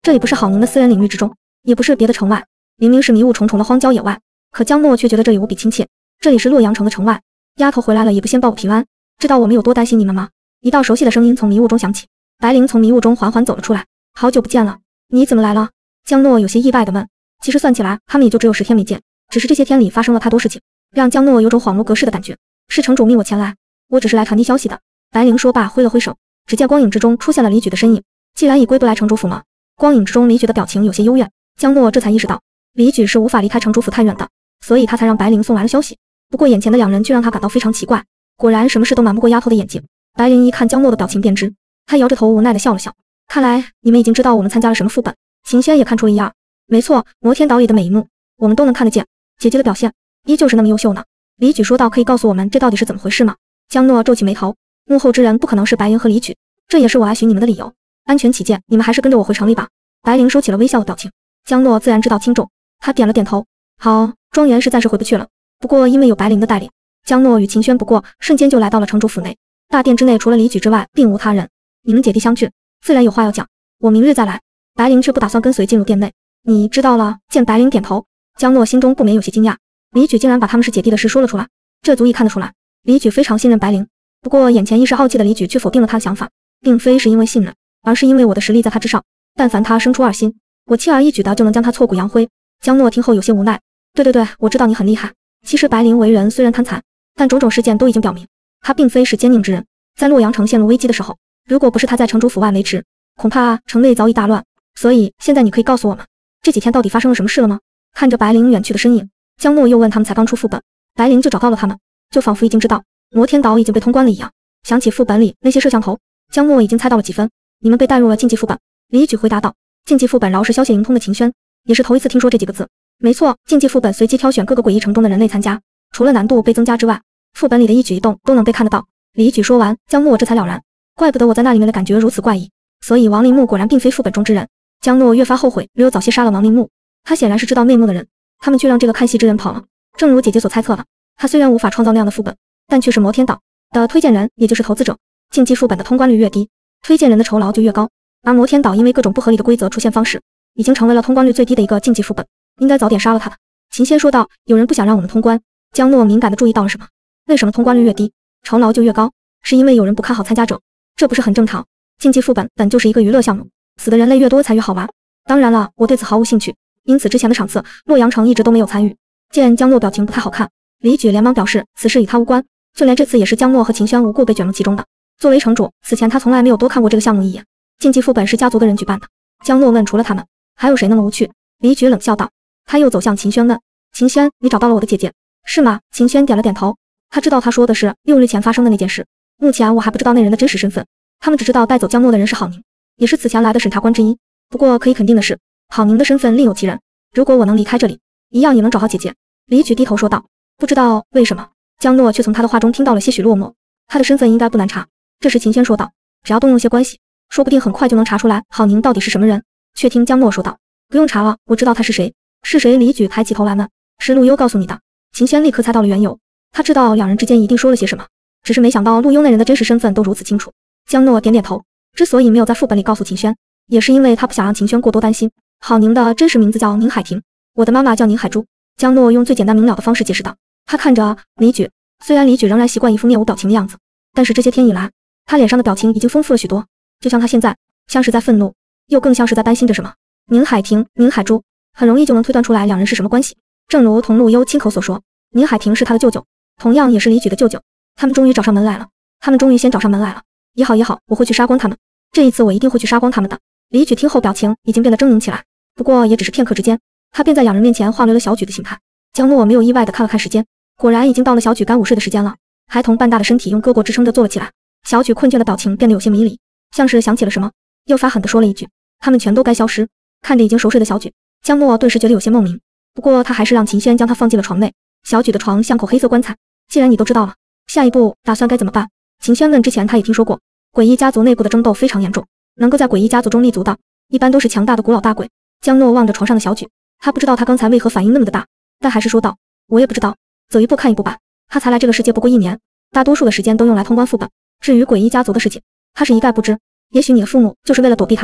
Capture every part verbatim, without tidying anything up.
这里不是郝宁的私人领域之中，也不是别的城外，明明是迷雾重重的荒郊野外，可江诺却觉得这里无比亲切。这里是洛阳城的城外，丫头回来了也不先报个平安，知道我们有多担心你们吗？一道熟悉的声音从迷雾中响起，白灵从迷雾中缓缓走了出来。好久不见了，你怎么来了？江诺有些意外地问。其实算起来，他们也就只有十天没见，只是这些天里发生了太多事情，让江诺有种恍如隔世的感觉。是城主命我前来，我只是来传递消息的。白灵说罢，挥了挥手，只见光影之中出现了李举的身影。既然已归不来城主府吗？光影之中李举的表情有些幽怨，江诺这才意识到，李举是无法离开城主府太远的，所以他才让白灵送来了消息。不过眼前的两人却让他感到非常奇怪，果然什么事都瞒不过丫头的眼睛。白灵一看江诺的表情便知，他摇着头无奈地笑了笑。看来你们已经知道我们参加了什么副本。秦轩也看出了一二。没错，摩天岛里的每一幕我们都能看得见，姐姐的表现依旧是那么优秀呢。李举说道，可以告诉我们这到底是怎么回事吗？江诺皱起眉头，幕后之人不可能是白灵和李举，这也是我来寻你们的理由。安全起见，你们还是跟着我回城里吧。白灵收起了微笑的表情，江诺自然知道轻重，他点了点头。好，庄园是暂时回不去了，不过因为有白灵的带领，江诺与秦轩不过瞬间就来到了城主府内。大殿之内除了李举之外并无他人，你们姐弟相聚，自然有话要讲，我明日再来。白灵却不打算跟随进入殿内。你知道了。见白灵点头，江诺心中不免有些惊讶，李举竟然把他们是姐弟的事说了出来，这足以看得出来李举非常信任白灵。不过眼前一时傲气的李举却否定了他的想法，并非是因为信任，而是因为我的实力在他之上，但凡他生出二心，我轻而易举的就能将他挫骨扬灰。江诺听后有些无奈，对对对，我知道你很厉害。其实白灵为人虽然贪财，但种种事件都已经表明他并非是奸佞之人。在洛阳城陷入危机的时候，如果不是他在城主府外维持，恐怕城内早已大乱。所以现在你可以告诉我们，这几天到底发生了什么事了吗？看着白灵远去的身影，江诺又问，他们才刚出副本，白灵就找到了他们，就仿佛已经知道摩天岛已经被通关了一样。想起副本里那些摄像头，江诺已经猜到了几分。你们被带入了竞技副本。李举回答道。竞技副本饶是消息灵通的秦轩也是头一次听说这几个字。没错，竞技副本随机挑选各个诡异城中的人类参加，除了难度被增加之外，副本里的一举一动都能被看得到。李举说完，江诺这才了然，怪不得我在那里面的感觉如此怪异，所以王林木果然并非副本中之人。江诺越发后悔没有早些杀了王林木，他显然是知道内幕的人，他们却让这个看戏之人跑了。正如姐姐所猜测的，他虽然无法创造那样的副本，但却是摩天岛的推荐人，也就是投资者。竞技副本的通关率越低，推荐人的酬劳就越高，而摩天岛因为各种不合理的规则出现方式，已经成为了通关率最低的一个竞技副本，应该早点杀了他的。秦仙说道，有人不想让我们通关。江诺敏感地注意到了什么？为什么通关率越低，酬劳就越高？是因为有人不看好参加者，这不是很正常？竞技副本本就是一个娱乐项目，死的人类越多才越好玩。当然了，我对此毫无兴趣，因此之前的场次洛阳城一直都没有参与。见江诺表情不太好看，李举连忙表示此事与他无关，就连这次也是江诺和秦轩无故被卷入其中的。作为城主，此前他从来没有多看过这个项目一眼。竞技副本是家族的人举办的。江诺问，除了他们还有谁那么无趣？李举冷笑道。他又走向秦轩问，秦轩，你找到了我的姐姐是吗？秦轩点了点头，他知道他说的是六日前发生的那件事。目前我还不知道那人的真实身份，他们只知道带走江诺的人是郝宁，也是此前来的审查官之一。不过可以肯定的是，郝宁的身份另有其人，如果我能离开这里，一样也能找到姐姐。李举低头说道。不知道为什么，江诺却从他的话中听到了些许落寞。他的身份应该不难查。这时秦轩说道，只要动用些关系，说不定很快就能查出来郝宁到底是什么人。却听江诺说道，不用查了，我知道他是谁。是谁？李举抬起头来问。是陆优告诉你的。秦轩立刻猜到了缘由，他知道两人之间一定说了些什么，只是没想到陆优那人的真实身份都如此清楚。江诺点点头，之所以没有在副本里告诉秦轩，也是因为他不想让秦轩过多担心。郝宁的真实名字叫宁海婷，我的妈妈叫宁海珠。江诺用最简单明了的方式解释道。他看着李举，虽然李举仍然习惯一副面无表情的样子，但是这些天以来，他脸上的表情已经丰富了许多，就像他现在，像是在愤怒，又更像是在担心着什么。宁海婷、宁海珠，很容易就能推断出来两人是什么关系。正如同陆优亲口所说，宁海婷是他的舅舅，同样也是李举的舅舅。他们终于找上门来了，他们终于先找上门来了。也好也好，我会去杀光他们，这一次我一定会去杀光他们的。李举听后表情已经变得狰狞起来，不过也只是片刻之间，他便在两人面前化为了小举的形态。江诺没有意外的看了看时间，果然已经到了小举干午睡的时间了。孩童半大的身体用胳膊支撑着坐了起来，小举困倦的表情变得有些迷离，像是想起了什么，又发狠地说了一句，他们全都该消失。看着已经熟睡的小举，江诺顿时觉得有些梦冥，不过他还是让秦轩将他放进了床内。小举的床像口黑色棺材，既然你都知道了，下一步打算该怎么办？秦轩问。之前他也听说过诡异家族内部的争斗非常严重，能够在诡异家族中立足的一般都是强大的古老大鬼。江诺望着床上的小举，他不知道他刚才为何反应那么的大，但还是说道，我也不知道，走一步看一步吧。他才来这个世界不过一年，大多数的时间都用来通关副本，至于诡异家族的事情，他是一概不知。也许你的父母就是为了躲避他们，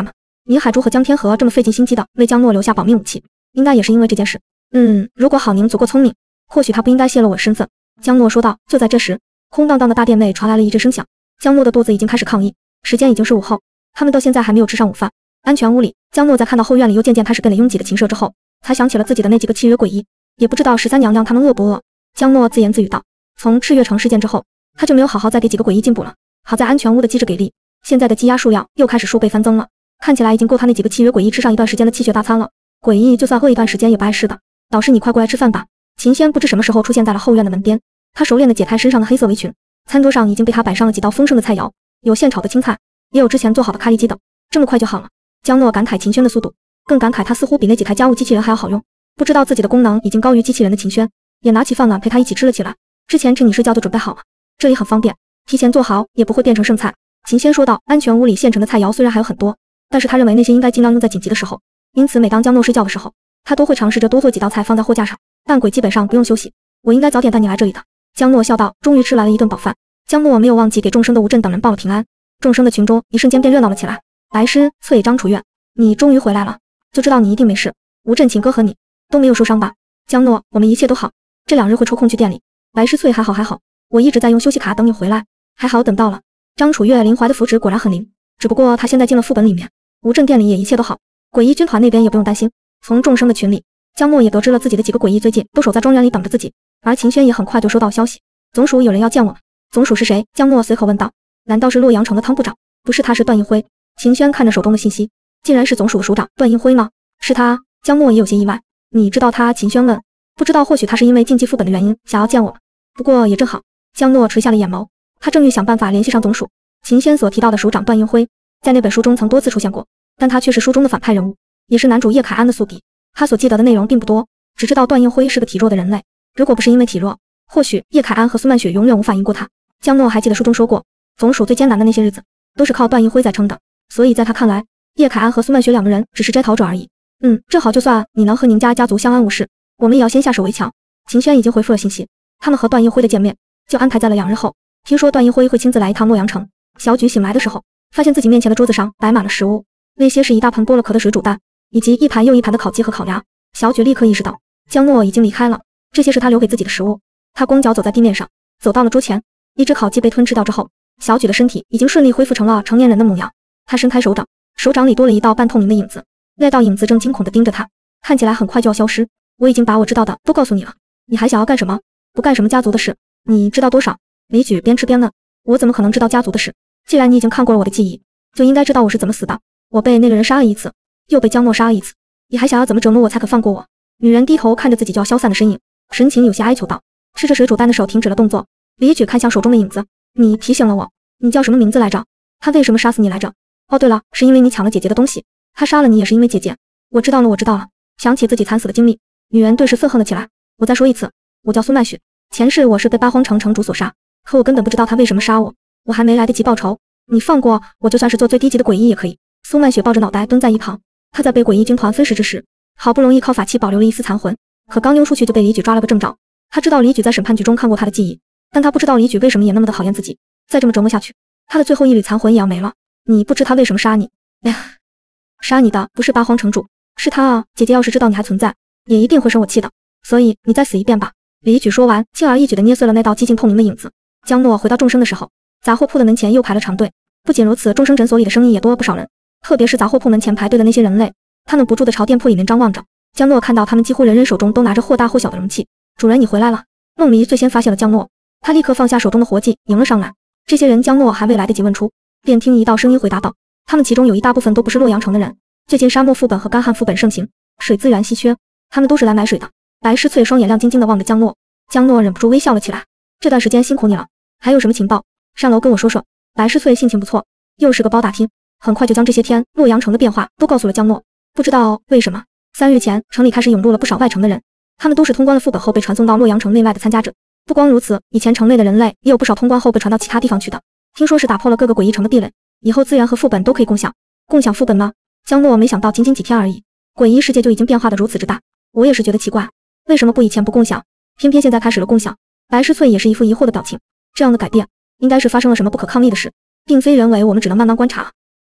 倪海珠和江天河这么费尽心机的为江诺留下保命武器，应该也是因为这件事。嗯，如果郝宁足够聪明，或许他不应该泄露我的身份。江诺说道。就在这时，空荡荡的大殿内传来了一阵声响，江诺的肚子已经开始抗议。时间已经是午后，他们到现在还没有吃上午饭。安全屋里，江诺在看到后院里又渐渐开始变得拥挤的禽舍之后，才想起了自己的那几个契约诡异，也不知道十三娘娘他们饿不饿。江诺自言自语道，从赤月城事件之后，他就没有好好再给几个诡异进补了。好在安全屋的机制给力，现在的积压数量又开始数倍翻增了，看起来已经够他那几个契约诡异吃上一段时间的气血大餐了。诡异就算饿一段时间也不碍事的。导师，你快过来吃饭吧。秦轩不知什么时候出现在了后院的门边，他熟练地解开身上的黑色围裙，餐桌上已经被他摆上了几道丰盛的菜肴，有现炒的青菜，也有之前做好的咖喱鸡等。这么快就好了。江诺感慨秦轩的速度，更感慨他似乎比那几台家务机器人还要好用。不知道自己的功能已经高于机器人的秦轩，也拿起饭碗陪他一起吃了起来。之前趁你睡觉就准备好了，这里很方便，提前做好也不会变成剩菜。秦轩说道。安全屋里现成的菜肴虽然还有很多，但是他认为那些应该尽量用在紧急的时候，因此每当江诺睡觉的时候，他都会尝试着多做几道菜放在货架上，但鬼基本上不用休息。我应该早点带你来这里的。江诺笑道。终于吃来了一顿饱饭，江诺没有忘记给众生的吴震等人报了平安。众生的群中一瞬间变热闹了起来。白师、翠、张楚月，你终于回来了，就知道你一定没事。吴震请哥和你都没有受伤吧？江诺，我们一切都好，这两日会抽空去店里。白师、翠，还好还好，我一直在用休息卡等你回来，还好等到了。张楚月林怀的符纸果然很灵，只不过他现在进了副本里面。吴震店里也一切都好，诡异军团那边也不用担心。从众生的群里，江诺也得知了自己的几个诡异最近都守在庄园里等着自己，而秦轩也很快就收到消息，总署有人要见我们。总署是谁？江诺随口问道。难道是洛阳城的汤部长？不是，他是段应辉。秦轩看着手中的信息，竟然是总署的署长段应辉吗？是他。江诺也有些意外。你知道他？秦轩问。不知道，或许他是因为禁忌副本的原因想要见我们，不过也正好。江诺垂下了眼眸，他正欲想办法联系上总署。秦轩所提到的署长段应辉，在那本书中曾多次出现过，但他却是书中的反派人物，也是男主叶凯安的宿敌。他所记得的内容并不多，只知道段应辉是个体弱的人类。如果不是因为体弱，或许叶凯安和苏曼雪永远无法赢过他。江诺还记得书中说过，总署最艰难的那些日子都是靠段应辉在撑的，所以在他看来，叶凯安和苏曼雪两个人只是摘桃者而已。嗯，正好，就算你能和宁家家族相安无事，我们也要先下手为强。秦轩已经回复了信息，他们和段应辉的见面就安排在了两日后。听说段应辉会亲自来一趟洛阳城。小举醒来的时候，发现自己面前的桌子上摆满了食物，那些是一大盆剥了壳的水煮蛋，以及一盘又一盘的烤鸡和烤鸭。小举立刻意识到江诺已经离开了，这些是他留给自己的食物。他光脚走在地面上，走到了桌前，一只烤鸡被吞吃掉之后，小举的身体已经顺利恢复成了成年人的模样。他伸开手掌，手掌里多了一道半透明的影子，那道影子正惊恐地盯着他，看起来很快就要消失。我已经把我知道的都告诉你了，你还想要干什么？不干什么家族的事，你知道多少？李举边吃边问。我怎么可能知道家族的事？既然你已经看过了我的记忆，就应该知道我是怎么死的。我被那个人杀了一次，又被江诺杀了一次，你还想要怎么折磨我才肯放过我？女人低头看着自己就要消散的身影，神情有些哀求道。吃着水煮蛋的手停止了动作，李举看向手中的影子，你提醒了我，你叫什么名字来着？他为什么杀死你来着？哦对了，是因为你抢了姐姐的东西，他杀了你也是因为姐姐。我知道了我知道了。想起自己惨死的经历，女人顿时愤恨了起来。我再说一次，我叫苏曼雪，前世我是被八荒城城主所杀，可我根本不知道他为什么杀我，我还没来得及报仇，你放过我，就算是做最低级的诡异也可以。苏曼雪抱着脑袋蹲在一旁，她在被诡异军团分食之时，好不容易靠法器保留了一丝残魂，可刚溜出去就被李举抓了个正着。她知道李举在审判局中看过她的记忆，但她不知道李举为什么也那么的讨厌自己，再这么折磨下去，她的最后一缕残魂也要没了。你不知他为什么杀你？哎呀，杀你的不是八荒城主，是他啊！姐姐要是知道你还存在，也一定会生我气的。所以你再死一遍吧。李举说完，轻而易举地捏碎了那道寂静透明的影子。江诺回到众生的时候，杂货铺的门前又排了长队。不仅如此，众生诊所里的生意也多了不少人，特别是杂货铺门前排队的那些人类，他们不住地朝店铺里面张望着。江诺看到他们几乎人人手中都拿着或大或小的容器。主人，你回来了。梦离最先发现了江诺，他立刻放下手中的活计，迎了上来。这些人江诺还未来得及问出，便听一道声音回答道：他们其中有一大部分都不是洛阳城的人，最近沙漠副本和干旱副本盛行，水资源稀缺，他们都是来买水的。白诗翠双眼亮晶晶地望着江诺，江诺忍不住微笑了起来。这段时间辛苦你了，还有什么情报？上楼跟我说说。白诗翠性情不错，又是个包打听，很快就将这些天洛阳城的变化都告诉了江诺。不知道为什么，三日前城里开始涌入了不少外城的人，他们都是通关了副本后被传送到洛阳城内外的参加者。不光如此，以前城内的人类也有不少通关后被传到其他地方去的，听说是打破了各个诡异城的壁垒，以后资源和副本都可以共享。共享副本吗？江诺没想到仅仅几天而已，诡异世界就已经变化得如此之大。我也是觉得奇怪，为什么不以前不共享，偏偏现在开始了共享？白诗翠也是一副疑惑的表情，这样的改变应该是发生了什么不可抗力的事，并非人为，我们只能慢慢观察。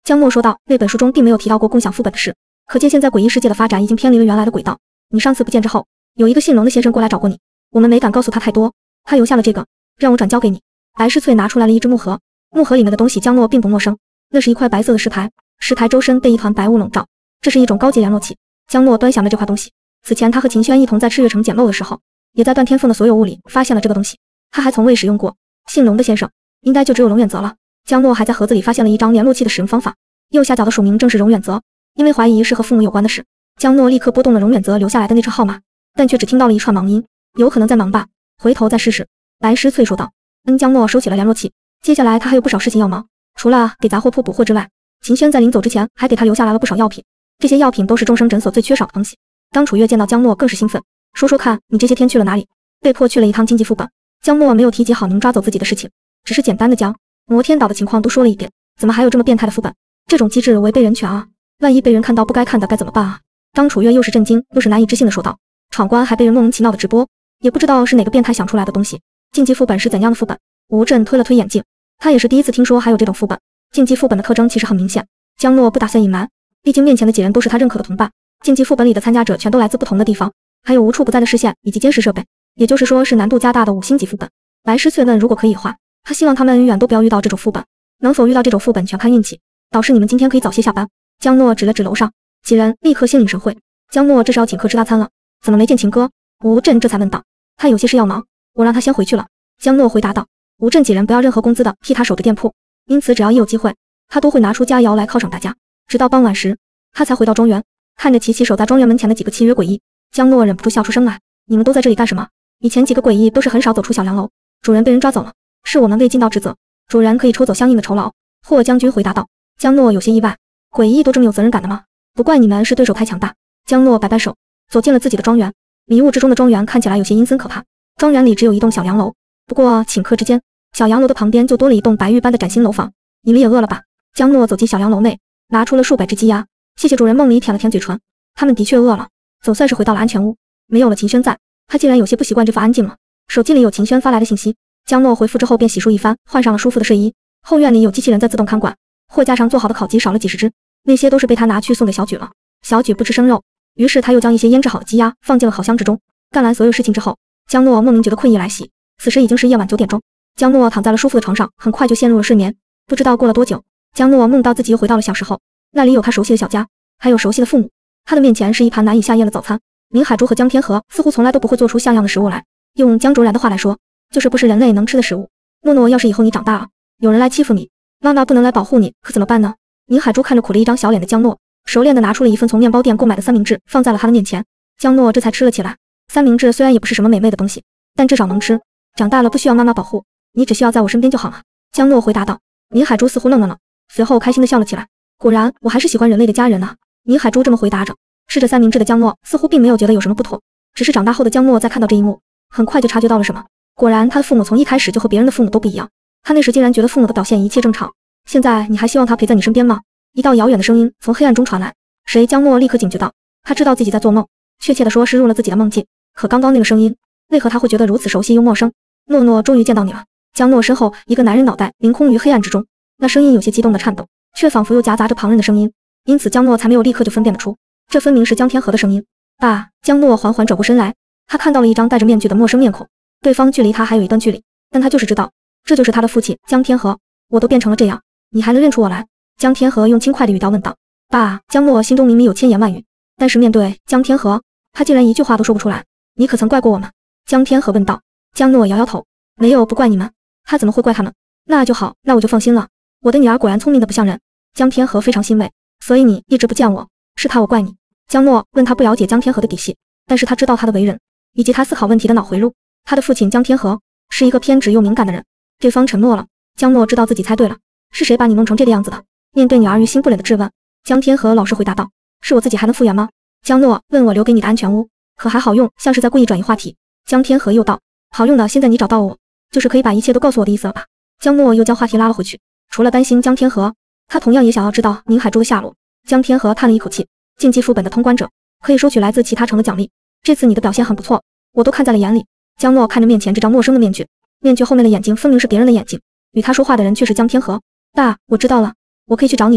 江诺说道，那本书中并没有提到过共享副本的事，可见现在诡异世界的发展已经偏离了原来的轨道。你上次不见之后，有一个姓龙的先生过来找过你，我们没敢告诉他太多，他留下了这个，让我转交给你。白诗翠拿出来了一只木盒，木盒里面的东西江诺并不陌生，那是一块白色的石台，石台周身被一团白雾笼罩，这是一种高级联络器。江诺端详着这块东西，此前他和秦轩一同在赤月城捡漏的时候，也在段天凤的所有物里发现了这个东西，他还从未使用过。姓龙的先生应该就只有龙远泽了。江诺还在盒子里发现了一张联络器的使用方法，右下角的署名正是荣远泽。因为怀疑是和父母有关的事，江诺立刻拨动了荣远泽留下来的那串号码，但却只听到了一串忙音，有可能在忙吧，回头再试试。白诗翠说道。嗯，江诺收起了联络器，接下来他还有不少事情要忙，除了给杂货铺补货之外，秦轩在临走之前还给他留下来了不少药品，这些药品都是众生诊所最缺少的东西。当楚月见到江诺更是兴奋，说说看你这些天去了哪里？被迫去了一趟经济副本。江诺没有提及郝宁抓走自己的事情，只是简单的将摩天岛的情况都说了一遍。怎么还有这么变态的副本？这种机制违背人权啊，万一被人看到不该看的该怎么办啊？张楚月又是震惊又是难以置信的说道。闯关还被人莫名其妙的直播，也不知道是哪个变态想出来的东西。竞技副本是怎样的副本？吴震推了推眼镜，他也是第一次听说还有这种副本。竞技副本的特征其实很明显，江诺不打算隐瞒，毕竟面前的几人都是他认可的同伴。竞技副本里的参加者全都来自不同的地方，还有无处不在的视线以及监视设备，也就是说是难度加大的五星级副本。白诗翠问，如果可以的话，他希望他们永远都不要遇到这种副本，能否遇到这种副本全看运气。导师，你们今天可以早些下班。江诺指了指楼上，几人立刻心领神会。江诺这是要请客吃大餐了，怎么没见秦哥？吴震这才问道。他有些事要忙，我让他先回去了。江诺回答道。吴震几人不要任何工资的替他守着店铺，因此只要一有机会，他都会拿出佳肴来犒赏大家。直到傍晚时，他才回到庄园，看着齐齐守在庄园门前的几个契约诡异，江诺忍不住笑出声来。你们都在这里干什么？以前几个诡异都是很少走出小凉楼，主人被人抓走了，是我们未尽到职责，主人可以抽走相应的酬劳。霍将军回答道。江诺有些意外，诡异都这么有责任感的吗？不怪你们是对手太强大。江诺摆摆手，走进了自己的庄园。迷雾之中的庄园看起来有些阴森可怕，庄园里只有一栋小洋楼，不过顷刻之间，小洋楼的旁边就多了一栋白玉般的崭新楼房。你们也饿了吧？江诺走进小洋楼内，拿出了数百只鸡鸭。谢谢主人。梦里舔了舔嘴唇，他们的确饿了。总算是回到了安全屋，没有了秦轩在，他竟然有些不习惯这副安静了。手机里有秦轩发来的信息，江诺回复之后便洗漱一番，换上了舒服的睡衣。后院里有机器人在自动看管，货架上做好的烤鸡少了几十只，那些都是被他拿去送给小举了。小举不吃生肉，于是他又将一些腌制好的鸡鸭放进了烤箱之中。干完所有事情之后，江诺莫名觉得困意来袭。此时已经是夜晚九点钟，江诺躺在了舒服的床上，很快就陷入了睡眠。不知道过了多久，江诺梦到自己又回到了小时候，那里有他熟悉的小家，还有熟悉的父母。他的面前是一盘难以下咽的早餐。宁海珠和江天河似乎从来都不会做出像样的食物来，用江卓然的话来说，就是不是人类能吃的食物。诺诺，要是以后你长大了，有人来欺负你，妈妈不能来保护你，可怎么办呢？宁海珠看着苦了一张小脸的江诺，熟练地拿出了一份从面包店购买的三明治，放在了他的面前。江诺这才吃了起来。三明治虽然也不是什么美味的东西，但至少能吃。长大了不需要妈妈保护，你只需要在我身边就好了。江诺回答道。宁海珠似乎愣了愣，随后开心地笑了起来。果然，我还是喜欢人类的家人啊。宁海珠这么回答着。吃着三明治的江诺似乎并没有觉得有什么不妥，只是长大后的江诺在看到这一幕，很快就察觉到了什么。果然，他的父母从一开始就和别人的父母都不一样。他那时竟然觉得父母的表现一切正常，现在你还希望他陪在你身边吗？一道遥远的声音从黑暗中传来。谁？江诺立刻警觉到，他知道自己在做梦，确切地说是入了自己的梦境。可刚刚那个声音，为何他会觉得如此熟悉又陌生？诺诺，终于见到你了。江诺身后一个男人脑袋凌空于黑暗之中，那声音有些激动的颤抖，却仿佛又夹杂着旁人的声音，因此江诺才没有立刻就分辨得出，这分明是江天河的声音。爸！江诺缓缓转过身来，他看到了一张戴着面具的陌生面孔，对方距离他还有一段距离，但他就是知道，这就是他的父亲江天河。我都变成了这样，你还能认出我来？江天河用轻快的语调问道。爸！江诺心中明明有千言万语，但是面对江天河，他竟然一句话都说不出来。你可曾怪过我们？江天河问道。江诺摇摇头，没有，不怪你们。他怎么会怪他们？那就好，那我就放心了。我的女儿果然聪明的不像人。江天河非常欣慰。所以你一直不见我，是他我怪你？江诺问。他不了解江天河的底细，但是他知道他的为人，以及他思考问题的脑回路。他的父亲江天河是一个偏执又敏感的人。对方沉默了。江诺知道自己猜对了，是谁把你弄成这个样子的？面对女儿于心不忍的质问，江天河老实回答道：是我自己，还能复原吗？江诺问。我留给你的安全屋可还好用？像是在故意转移话题。江天河又道：好用的，现在你找到我，就是可以把一切都告诉我的意思了吧？江诺又将话题拉了回去。除了担心江天河，他同样也想要知道宁海珠的下落。江天河叹了一口气，竞技副本的通关者可以收取来自其他城的奖励，这次你的表现很不错，我都看在了眼里。江诺看着面前这张陌生的面具，面具后面的眼睛分明是别人的眼睛，与他说话的人却是江天河。爸，我知道了，我可以去找你吗？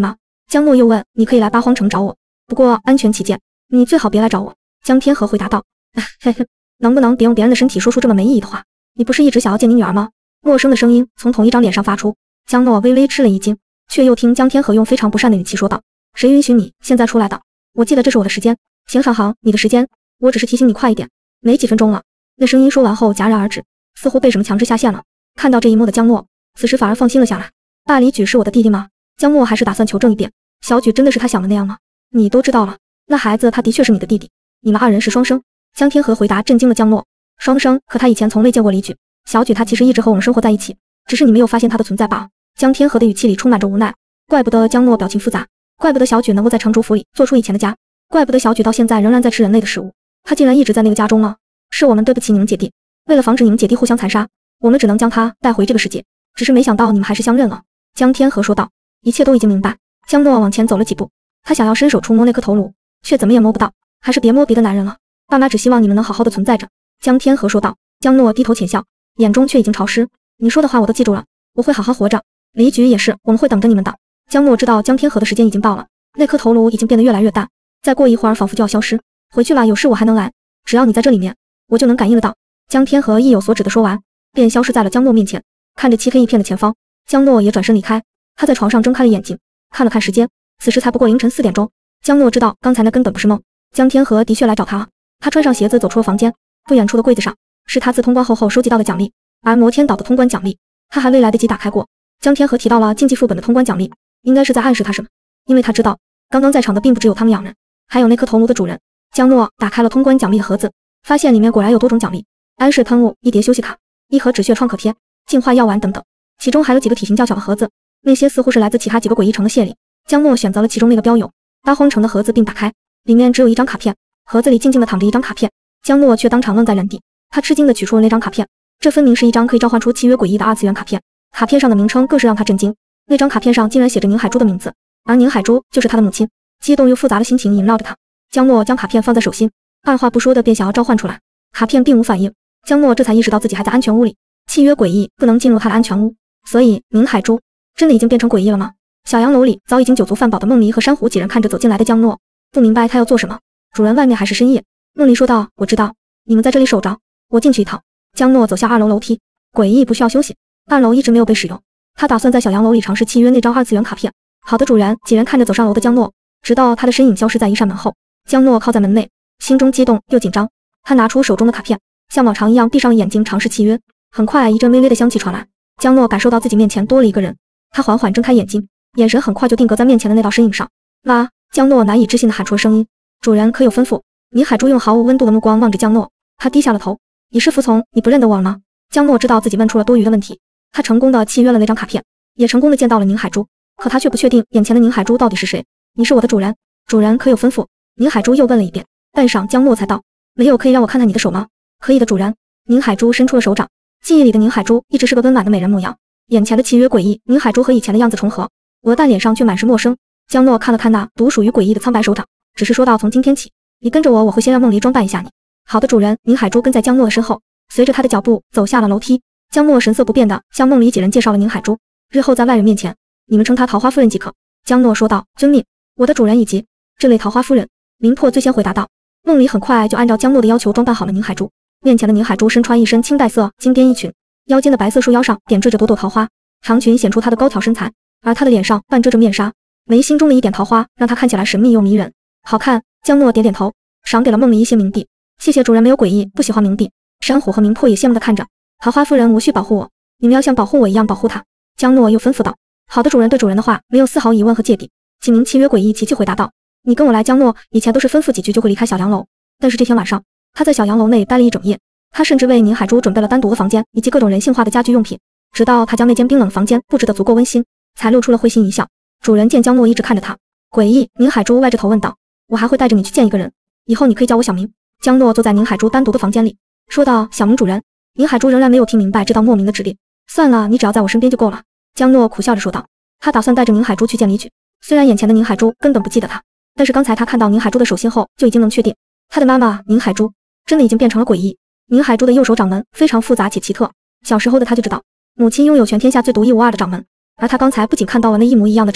江诺又问：“你可以来八荒城找我，不过安全起见，你最好别来找我。”江天河回答道：“嘿嘿，能不能别用别人的身体说出这么没意义的话？你不是一直想要见你女儿吗？”陌生的声音从同一张脸上发出，江诺微微吃了一惊，却又听江天河用非常不善的语气说道：“谁允许你现在出来的？我记得这是我的时间。行行行，你的时间，我只是提醒你快一点，没几分钟了。”那声音说完后戛然而止，似乎被什么强制下线了。看到这一幕的江诺，此时反而放心了下来。大李举是我的弟弟吗？江诺还是打算求证一遍，小举真的是他想的那样吗？你都知道了，那孩子他的确是你的弟弟，你们二人是双生。江天河回答震惊了江诺，双生？可他以前从未见过李举，小举他其实一直和我们生活在一起，只是你没有发现他的存在罢了。江天河的语气里充满着无奈，怪不得江诺表情复杂，怪不得小举能够在城主府里做出以前的家，怪不得小举到现在仍然在吃人类的食物，他竟然一直在那个家中了。是我们对不起你们姐弟，为了防止你们姐弟互相残杀，我们只能将他带回这个世界，只是没想到你们还是相认了。江天河说道，一切都已经明白。江诺往前走了几步，他想要伸手触摸那颗头颅，却怎么也摸不到，还是别摸别的男人了，爸妈只希望你们能好好的存在着。江天河说道。江诺低头浅笑，眼中却已经潮湿。你说的话我都记住了，我会好好活着。李举也是，我们会等着你们的。江诺知道江天河的时间已经到了，那颗头颅已经变得越来越淡，再过一会儿仿佛就要消失。回去吧，有事我还能来，只要你在这里面，我就能感应得到。江天河意有所指的说完，便消失在了江诺面前。看着漆黑一片的前方，江诺也转身离开。他在床上睁开了眼睛，看了看时间，此时才不过凌晨四点钟。江诺知道刚才那根本不是梦，江天河的确来找他了。他穿上鞋子走出了房间，不远处的柜子上是他自通关后后收集到的奖励，而摩天岛的通关奖励他还未来得及打开过。江天河提到了竞技副本的通关奖励，应该是在暗示他什么，因为他知道刚刚在场的并不只有他们两人，还有那颗头颅的主人。江诺打开了通关奖励的盒子，发现里面果然有多种奖励，安睡喷雾、一叠休息卡、一盒止血创可贴、净化药丸等等，其中还有几个体型较小的盒子，那些似乎是来自其他几个诡异城的谢礼。江诺选择了其中那个标有八荒城的盒子并打开，里面只有一张卡片，盒子里静静地躺着一张卡片。江诺却当场愣在原地，他吃惊地取出了那张卡片，这分明是一张可以召唤出契约诡异的二次元卡片，卡片上的名称更是让他震惊，那张卡片上竟然写着宁海珠的名字，而宁海珠就是他的母亲。激动又复杂的心情萦绕着他，江诺将卡片放在手心，二话不说的便想要召唤出来，卡片并无反应。江诺这才意识到自己还在安全屋里，契约诡异不能进入他的安全屋，所以宁海珠真的已经变成诡异了吗？小洋楼里早已经酒足饭饱的梦离和珊瑚几人看着走进来的江诺，不明白他要做什么。主人，外面还是深夜。梦离说道，我知道，你们在这里守着，我进去一趟。江诺走下二楼楼梯，诡异不需要休息，二楼一直没有被使用，他打算在小洋楼里尝试契约那张二次元卡片。好的主人。几人看着走上楼的江诺，直到他的身影消失在一扇门后。江诺靠在门内，心中激动又紧张，他拿出手中的卡片，像往常一样闭上了眼睛尝试契约。很快一阵微微的香气传来，江诺感受到自己面前多了一个人，他缓缓睁开眼睛，眼神很快就定格在面前的那道身影上。哇！江诺难以置信地喊出了声音，主人可有吩咐？宁海珠用毫无温度的目光望着江诺，他低下了头，以示服从。你不认得我了吗？江诺知道自己问出了多余的问题，他成功的契约了那张卡片，也成功的见到了宁海珠，可他却不确定眼前的宁海珠到底是谁。你是我的主人，主人可有吩咐？宁海珠又问了一遍。半晌，江诺才道，没有可以让我看看你的手吗？可以的，主人。宁海珠伸出了手掌，记忆里的宁海珠一直是个温婉的美人模样，眼前的契约诡异，宁海珠和以前的样子重合，鹅蛋脸上却满是陌生。江诺看了看那独属于诡异的苍白手掌，只是说道，从今天起，你跟着我，我会先让梦离装扮一下你。好的，主人。宁海珠跟在江诺的身后，随着他的脚步走下了楼梯。江诺神色不变地向梦离几人介绍了宁海珠，日后在外人面前，你们称她桃花夫人即可。江诺说道，遵命。我的主人以及这类桃花夫人。林破最先回答道。梦离很快就按照江诺的要求装扮好了宁海珠。面前的宁海珠身穿一身青黛色金边衣裙，腰间的白色束腰上点缀着朵朵桃花，长裙显出她的高挑身材，而她的脸上半遮着面纱，眉心中的一点桃花让她看起来神秘又迷人。好看。江诺点点头，赏给了梦离一些冥币。谢谢主人，没有诡异，不喜欢冥币。珊瑚和明破也羡慕地看着。桃花夫人无需保护我，你们要像保护我一样保护她。江诺又吩咐道。好的主人。对主人的话没有丝毫疑问和芥蒂。几名契约诡异齐齐回答道。你跟我来。江诺以前都是吩咐几句就会离开小洋楼，但是这天晚上他在小洋楼内待了一整夜，他甚至为宁海珠准备了单独的房间以及各种人性化的家居用品，直到他将那间冰冷房间布置得足够温馨，才露出了会心一笑。主人见江诺一直看着他，诡异。宁海珠歪着头问道，我还会带着你去见一个人，以后你可以叫我小明。江诺坐在宁海珠单独的房间里，说道，小明主人。宁海珠仍然没有听明白这道莫名的指令。算了，你只要在我身边就够了。江诺苦笑着说道。他打算带着宁海珠去见李举，虽然眼前的宁海珠根本不记得他，但是刚才他看到宁海珠的手心后就已经能确定，他的妈妈宁海珠真的已经变成了诡异。宁海珠的右手掌门非常复杂且奇特，小时候的他就知道母亲拥有全天下最独一无二的掌门，而他刚才不仅看到了那一模一样的掌门，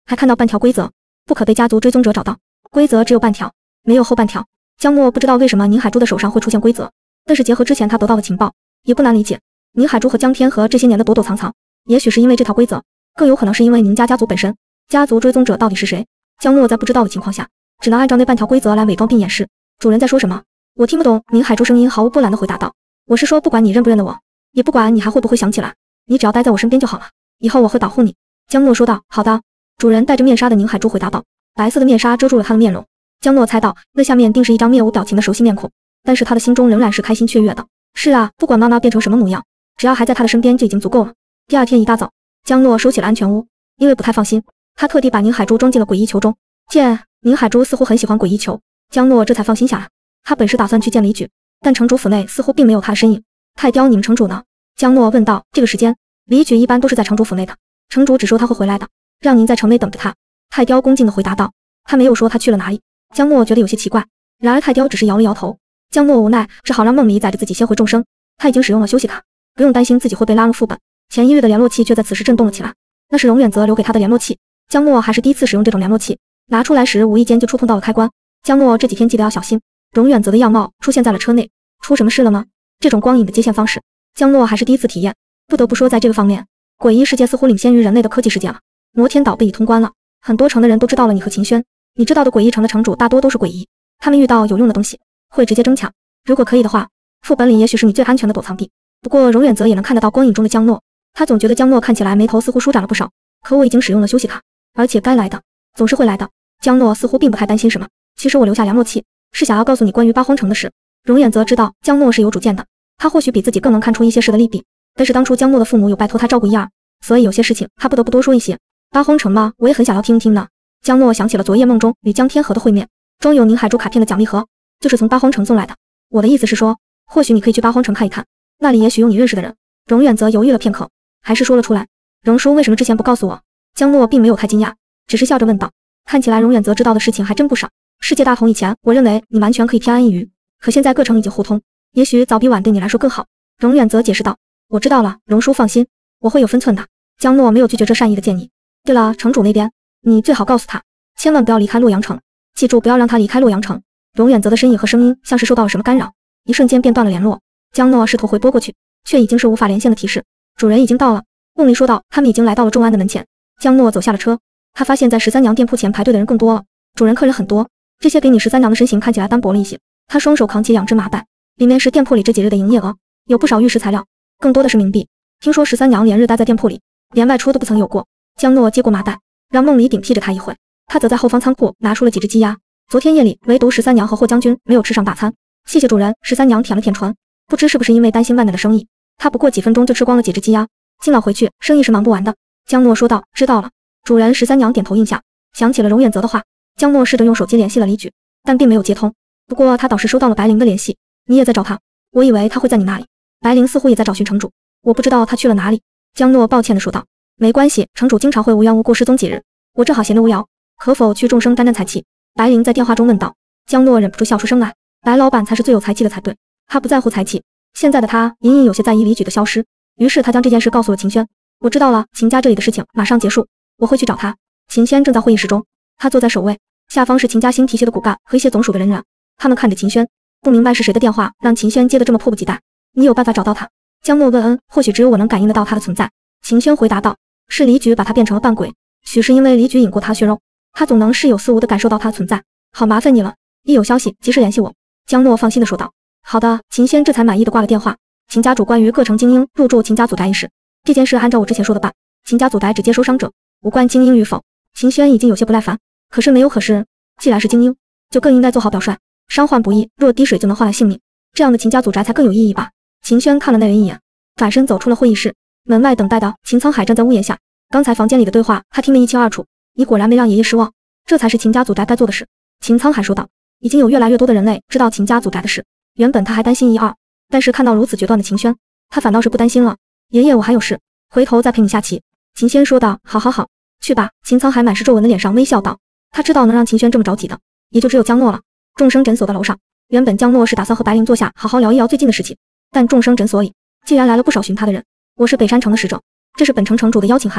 还看到半条规则，不可被家族追踪者找到。规则只有半条，没有后半条。江默不知道为什么宁海珠的手上会出现规则，但是结合之前他得到的情报，也不难理解。宁海珠和江天和这些年的躲躲藏藏，也许是因为这条规则，更有可能是因为宁家家族本身。家族追踪者到底是谁？江默在不知道的情况下，只能按照那半条规则来伪装并掩饰。主人在说什么？我听不懂。宁海珠声音毫无波澜地回答道：我是说，不管你认不认得我，也不管你还会不会想起来，你只要待在我身边就好了。以后我会保护你。江默说道。好的。主人戴着面纱的宁海珠回答道。白色的面纱遮住了他的面容，江默猜到那下面定是一张面无表情的熟悉面孔，但是他的心中仍然是开心雀跃的。是啊，不管妈妈变成什么模样，只要还在他的身边就已经足够了。第二天一大早，江默收起了安全屋，因为不太放心，他特地把宁海珠装进了诡异球中。见宁海珠似乎很喜欢诡异球，江默这才放心下来。他本是打算去见李举，但城主府内似乎并没有他的身影。太雕，你们城主呢？江默问道。这个时间，李举一般都是在城主府内的，城主只说他会回来的，让您在城内等着他。太雕恭敬地回答道。他没有说他去了哪里。江默觉得有些奇怪，然而太雕只是摇了摇头。江默无奈，只好让梦离载着自己先回众生。他已经使用了休息卡，不用担心自己会被拉入副本。前一日的联络器却在此时震动了起来，那是荣远泽留给他的联络器。江默还是第一次使用这种联络器，拿出来时无意间就触碰到了开关。江默这几天记得要小心。荣远泽的样貌出现在了车内，出什么事了吗？这种光影的接线方式，江默还是第一次体验。不得不说，在这个方面，诡异世界似乎领先于人类的科技世界了。摩天岛被已通关了，很多城的人都知道了你和秦轩。你知道的诡异城的城主大多都是诡异，他们遇到有用的东西会直接争抢。如果可以的话，副本里也许是你最安全的躲藏地。不过荣远泽也能看得到光影中的江诺，他总觉得江诺看起来眉头似乎舒展了不少。可我已经使用了休息卡，而且该来的总是会来的。江诺似乎并不太担心什么。其实我留下联络器是想要告诉你关于八荒城的事。荣远泽知道江诺是有主见的，他或许比自己更能看出一些事的利弊。但是当初江诺的父母有拜托他照顾一二，所以有些事情他不得不多说一些。八荒城吗？我也很想要听一听呢。江诺想起了昨夜梦中与江天河的会面，装有宁海珠卡片的奖励盒就是从八荒城送来的。我的意思是说，或许你可以去八荒城看一看，那里也许有你认识的人。荣远泽犹豫了片刻，还是说了出来。荣叔为什么之前不告诉我？江诺并没有太惊讶，只是笑着问道。看起来荣远泽知道的事情还真不少。世界大同以前，我认为你完全可以偏安一隅，可现在各城已经互通，也许早比晚对你来说更好。荣远泽解释道。我知道了，荣叔放心，我会有分寸的。江诺没有拒绝这善意的建议。对了，城主那边，你最好告诉他，千万不要离开洛阳城，记住不要让他离开洛阳城。荣远泽的身影和声音像是受到了什么干扰，一瞬间便断了联络。江诺试图回拨过去，却已经是无法连线的提示。主人已经到了，梦离说道。他们已经来到了众安的门前。江诺走下了车，他发现在十三娘店铺前排队的人更多了。主人，客人很多，这些给你十三娘的身形看起来单薄了一些。他双手扛起两只麻袋，里面是店铺里这几日的营业额，有不少玉石材料，更多的是冥币。听说十三娘连日待在店铺里，连外出都不曾有过。江诺接过麻袋，让梦离顶替着他一会，他则在后方仓库拿出了几只鸡鸭。昨天夜里唯独十三娘和霍将军没有吃上大餐。谢谢主人。十三娘舔了舔唇，不知是不是因为担心万奈的生意，她不过几分钟就吃光了几只鸡鸭。今晚回去生意是忙不完的。江诺说道。知道了，主人。十三娘点头应下，想起了荣远泽的话。江诺试着用手机联系了李举，但并没有接通。不过他倒是收到了白灵的联系。你也在找他？我以为他会在你那里。白灵似乎也在找寻城主，我不知道他去了哪里。江诺抱歉地说道。没关系，城主经常会无缘无故失踪几日，我正好闲得无聊，可否去众生沾沾才气？白灵在电话中问道。江诺忍不住笑出声来。白老板才是最有才气的才对，他不在乎才气。现在的他隐隐有些在意李举的消失，于是他将这件事告诉了秦轩。我知道了，秦家这里的事情马上结束，我会去找他。秦轩正在会议室中，他坐在首位，下方是秦家新提携的骨干和一些总署的人员，他们看着秦轩，不明白是谁的电话让秦轩接得这么迫不及待。你有办法找到他？江诺问。嗯，或许只有我能感应得到他的存在。秦轩回答道。是李举把他变成了扮鬼，许是因为李举引过他血肉，他总能似有似无地感受到他的存在。好麻烦你了，一有消息及时联系我。江诺放心地说道。好的。秦轩这才满意地挂了电话。秦家主关于各城精英入住秦家祖宅一事，这件事按照我之前说的办，秦家祖宅只接收伤者，无关精英与否。秦轩已经有些不耐烦，可是没有可是，既然是精英，就更应该做好表率，伤患不易，若滴水就能换来性命，这样的秦家祖宅才更有意义吧。秦轩看了那人一眼，转身走出了会议室。门外等待的秦沧海站在屋檐下，刚才房间里的对话他听得一清二楚。你果然没让爷爷失望，这才是秦家祖宅该做的事。秦沧海说道。已经有越来越多的人类知道秦家祖宅的事，原本他还担心一二，但是看到如此决断的秦轩，他反倒是不担心了。爷爷，我还有事，回头再陪你下棋。秦轩说道。好好好，去吧。秦沧海满是皱纹的脸上微笑道。他知道能让秦轩这么着急的，也就只有江诺了。众生诊所的楼上，原本江诺是打算和白灵坐下好好聊一聊最近的事情，但众生诊所里竟然来了不少寻他的人。我是北山城的使者，这是本城城主的邀请函，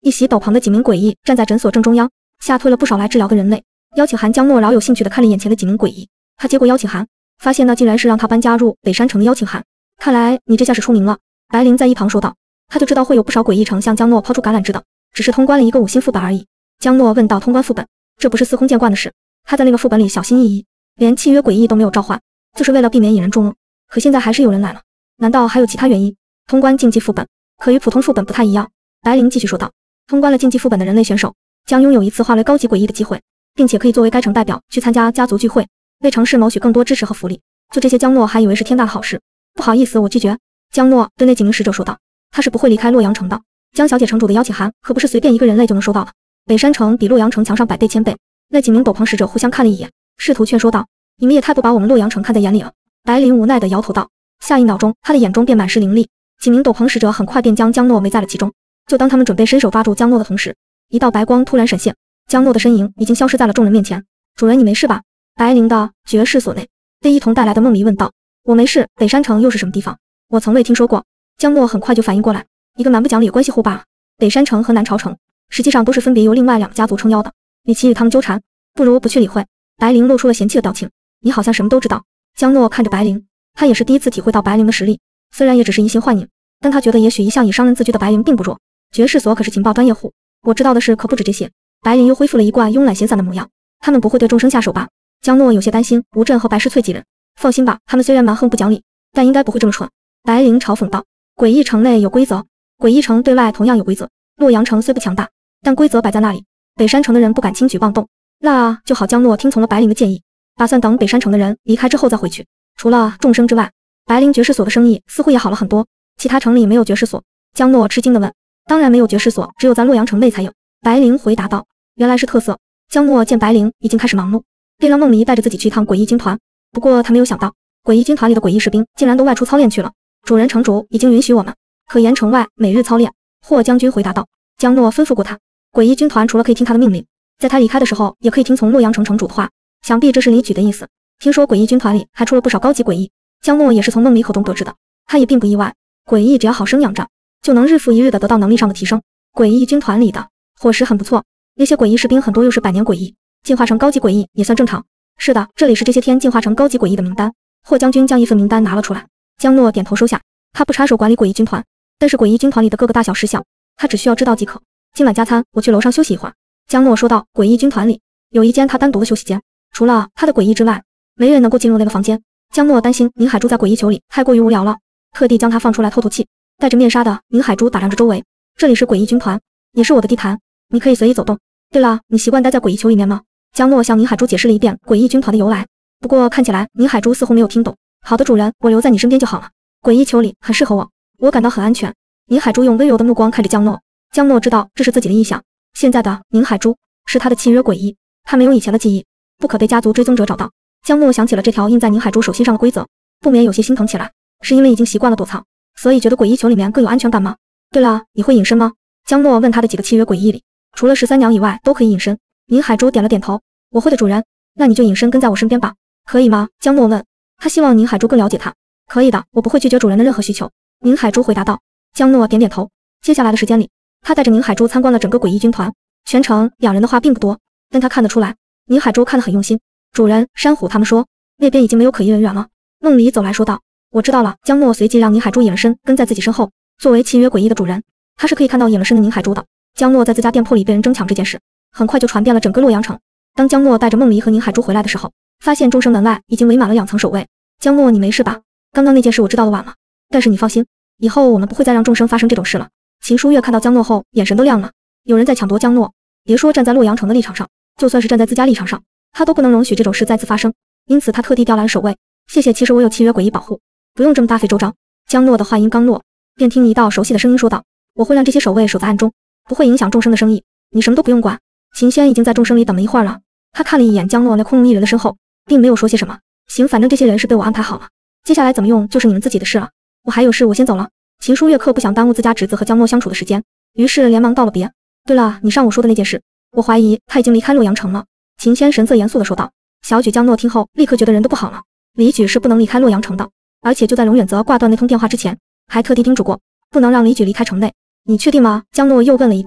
一袭斗篷的几名诡异站在诊所正中央，吓退了不少来治疗的人类。邀请函江诺饶有兴趣地看了眼前的几名诡异，他接过邀请函，发现那竟然是让他搬加入北山城的邀请函。看来你这下是出名了，白灵在一旁说道。他就知道会有不少诡异城向江诺抛出橄榄枝的，只是通关了一个五星副本而已。江诺问道：通关副本，这不是司空见惯的事。他在那个副本里小心翼翼，连契约诡异都没有召唤，就是为了避免引人注目。可现在还是有人来了，难道还有其他原因？通关竞技副本可与普通副本不太一样，白灵继续说道。通关了竞技副本的人类选手将拥有一次化为高级诡异的机会，并且可以作为该城代表去参加家族聚会，为城市谋取更多支持和福利。就这些，江诺还以为是天大的好事。不好意思，我拒绝。江诺对那几名使者说道。他是不会离开洛阳城的。江小姐城主的邀请函可不是随便一个人类就能收到的，北山城比洛阳城强上百倍千倍。那几名斗篷使者互相看了一眼，试图劝说道：你们也太不把我们洛阳城看在眼里了。白灵无奈地摇头道。下一秒钟，他的眼中便满是凌厉。几名斗篷使者很快便将江诺围在了其中。就当他们准备伸手抓住江诺的同时，一道白光突然闪现，江诺的身影已经消失在了众人面前。主人，你没事吧？白灵的绝世所内，被一同带来的梦离问道。我没事，北山城又是什么地方？我从未听说过。江诺很快就反应过来，一个蛮不讲理的关系户罢了。北山城和南朝城实际上都是分别由另外两个家族撑腰的，与其与他们纠缠，不如不去理会。白灵露出了嫌弃的表情。你好像什么都知道。江诺看着白灵，他也是第一次体会到白灵的实力，虽然也只是一星幻影，但他觉得也许一向以商人自居的白灵并不弱。绝世所可是情报专业户，我知道的事可不止这些。白灵又恢复了一贯慵懒闲散的模样。他们不会对众生下手吧？江诺有些担心吴镇和白世翠几人。放心吧，他们虽然蛮横不讲理，但应该不会这么蠢。白灵嘲讽道。诡异城内有规则，诡异城对外同样有规则。洛阳城虽不强大，但规则摆在那里，北山城的人不敢轻举妄动。那就好。江诺听从了白灵的建议，打算等北山城的人离开之后再回去。除了众生之外，白灵绝世所的生意似乎也好了很多。其他城里没有绝世所？江诺吃惊地问。当然没有绝世所，只有在洛阳城内才有。白灵回答道。原来是特色。江诺见白灵已经开始忙碌，便让梦离带着自己去一趟诡异军团。不过他没有想到，诡异军团里的诡异士兵竟然都外出操练去了。主人，城主已经允许我们可沿城外每日操练。霍将军回答道。江诺吩咐过他，诡异军团除了可以听他的命令，在他离开的时候也可以听从洛阳城城主的话，想必这是离举的意思。听说诡异军团里还出了不少高级诡异，江诺也是从梦离口中得知的，他也并不意外。诡异只要好生养着，就能日复一日的得到能力上的提升。诡异军团里的伙食很不错，那些诡异士兵很多又是百年诡异，进化成高级诡异也算正常。是的，这里是这些天进化成高级诡异的名单。霍将军将一份名单拿了出来。江诺点头收下，他不插手管理诡异军团，但是诡异军团里的各个大小事项，他只需要知道即可。今晚加餐，我去楼上休息一会儿。江诺说道。诡异军团里有一间他单独的休息间，除了他的诡异之外，没人能够进入那个房间。江诺担心宁海珠在诡异球里太过于无聊了，特地将他放出来透透气。戴着面纱的宁海珠打量着周围，这里是诡异军团，也是我的地盘，你可以随意走动。对了，你习惯待在诡异球里面吗？江诺向宁海珠解释了一遍诡异军团的由来，不过看起来宁海珠似乎没有听懂。好的主人，我留在你身边就好了。诡异球里很适合我，我感到很安全。宁海珠用温柔的目光看着江诺，江诺知道这是自己的臆想。现在的宁海珠是他的契约诡异，他没有以前的记忆，不可被家族追踪者找到。江诺想起了这条印在宁海珠手心上的规则，不免有些心疼起来。是因为已经习惯了躲藏，所以觉得诡异球里面更有安全感吗？对了，你会隐身吗？江诺问他的几个契约诡异里，除了十三娘以外都可以隐身。宁海珠点了点头，我会的主人。那你就隐身跟在我身边吧，可以吗？江诺问。他希望宁海珠更了解他。可以的，我不会拒绝主人的任何需求。宁海珠回答道。江诺点点头。接下来的时间里，他带着宁海珠参观了整个诡异军团，全程两人的话并不多，但他看得出来，宁海珠看得很用心。主人，山虎他们说那边已经没有可疑人员了。梦离走来说道。我知道了。江诺随即让宁海珠隐了身，跟在自己身后。作为契约诡异的主人，他是可以看到隐了身的宁海珠的。江诺在自家店铺里被人争抢这件事，很快就传遍了整个洛阳城。当江诺带着梦离和宁海珠回来的时候，发现众生门外已经围满了两层守卫。江诺，你没事吧？刚刚那件事我知道的晚了，但是你放心，以后我们不会再让众生发生这种事了。秦书月看到江诺后，眼神都亮了。有人在抢夺江诺，别说站在洛阳城的立场上，就算是站在自家立场上，他都不能容许这种事再次发生。因此他特地调来了守卫。谢谢，其实我有契约诡异保护，不用这么大费周章。江诺的话音刚落，便听一道熟悉的声音说道。我会让这些守卫守在暗中，不会影响众生的生意，你什么都不用管。秦轩已经在众生里等了一会儿了，他看了一眼江诺那空无一人的身后，并没有说些什么。行，反正这些人是被我安排好了，接下来怎么用就是你们自己的事了。我还有事，我先走了。秦书月客不想耽误自家侄子和江诺相处的时间，于是连忙道了别。对了，你上午说的那件事，我怀疑他已经离开洛阳城了。秦轩神色严肃地说道。小举江诺听后立刻觉得人都不好了，李举是不能离开洛阳城的，而且就在龙远泽挂断那通电话之前，还特地叮嘱过，不能让李举离开城内。你确定吗？江诺又问了一遍。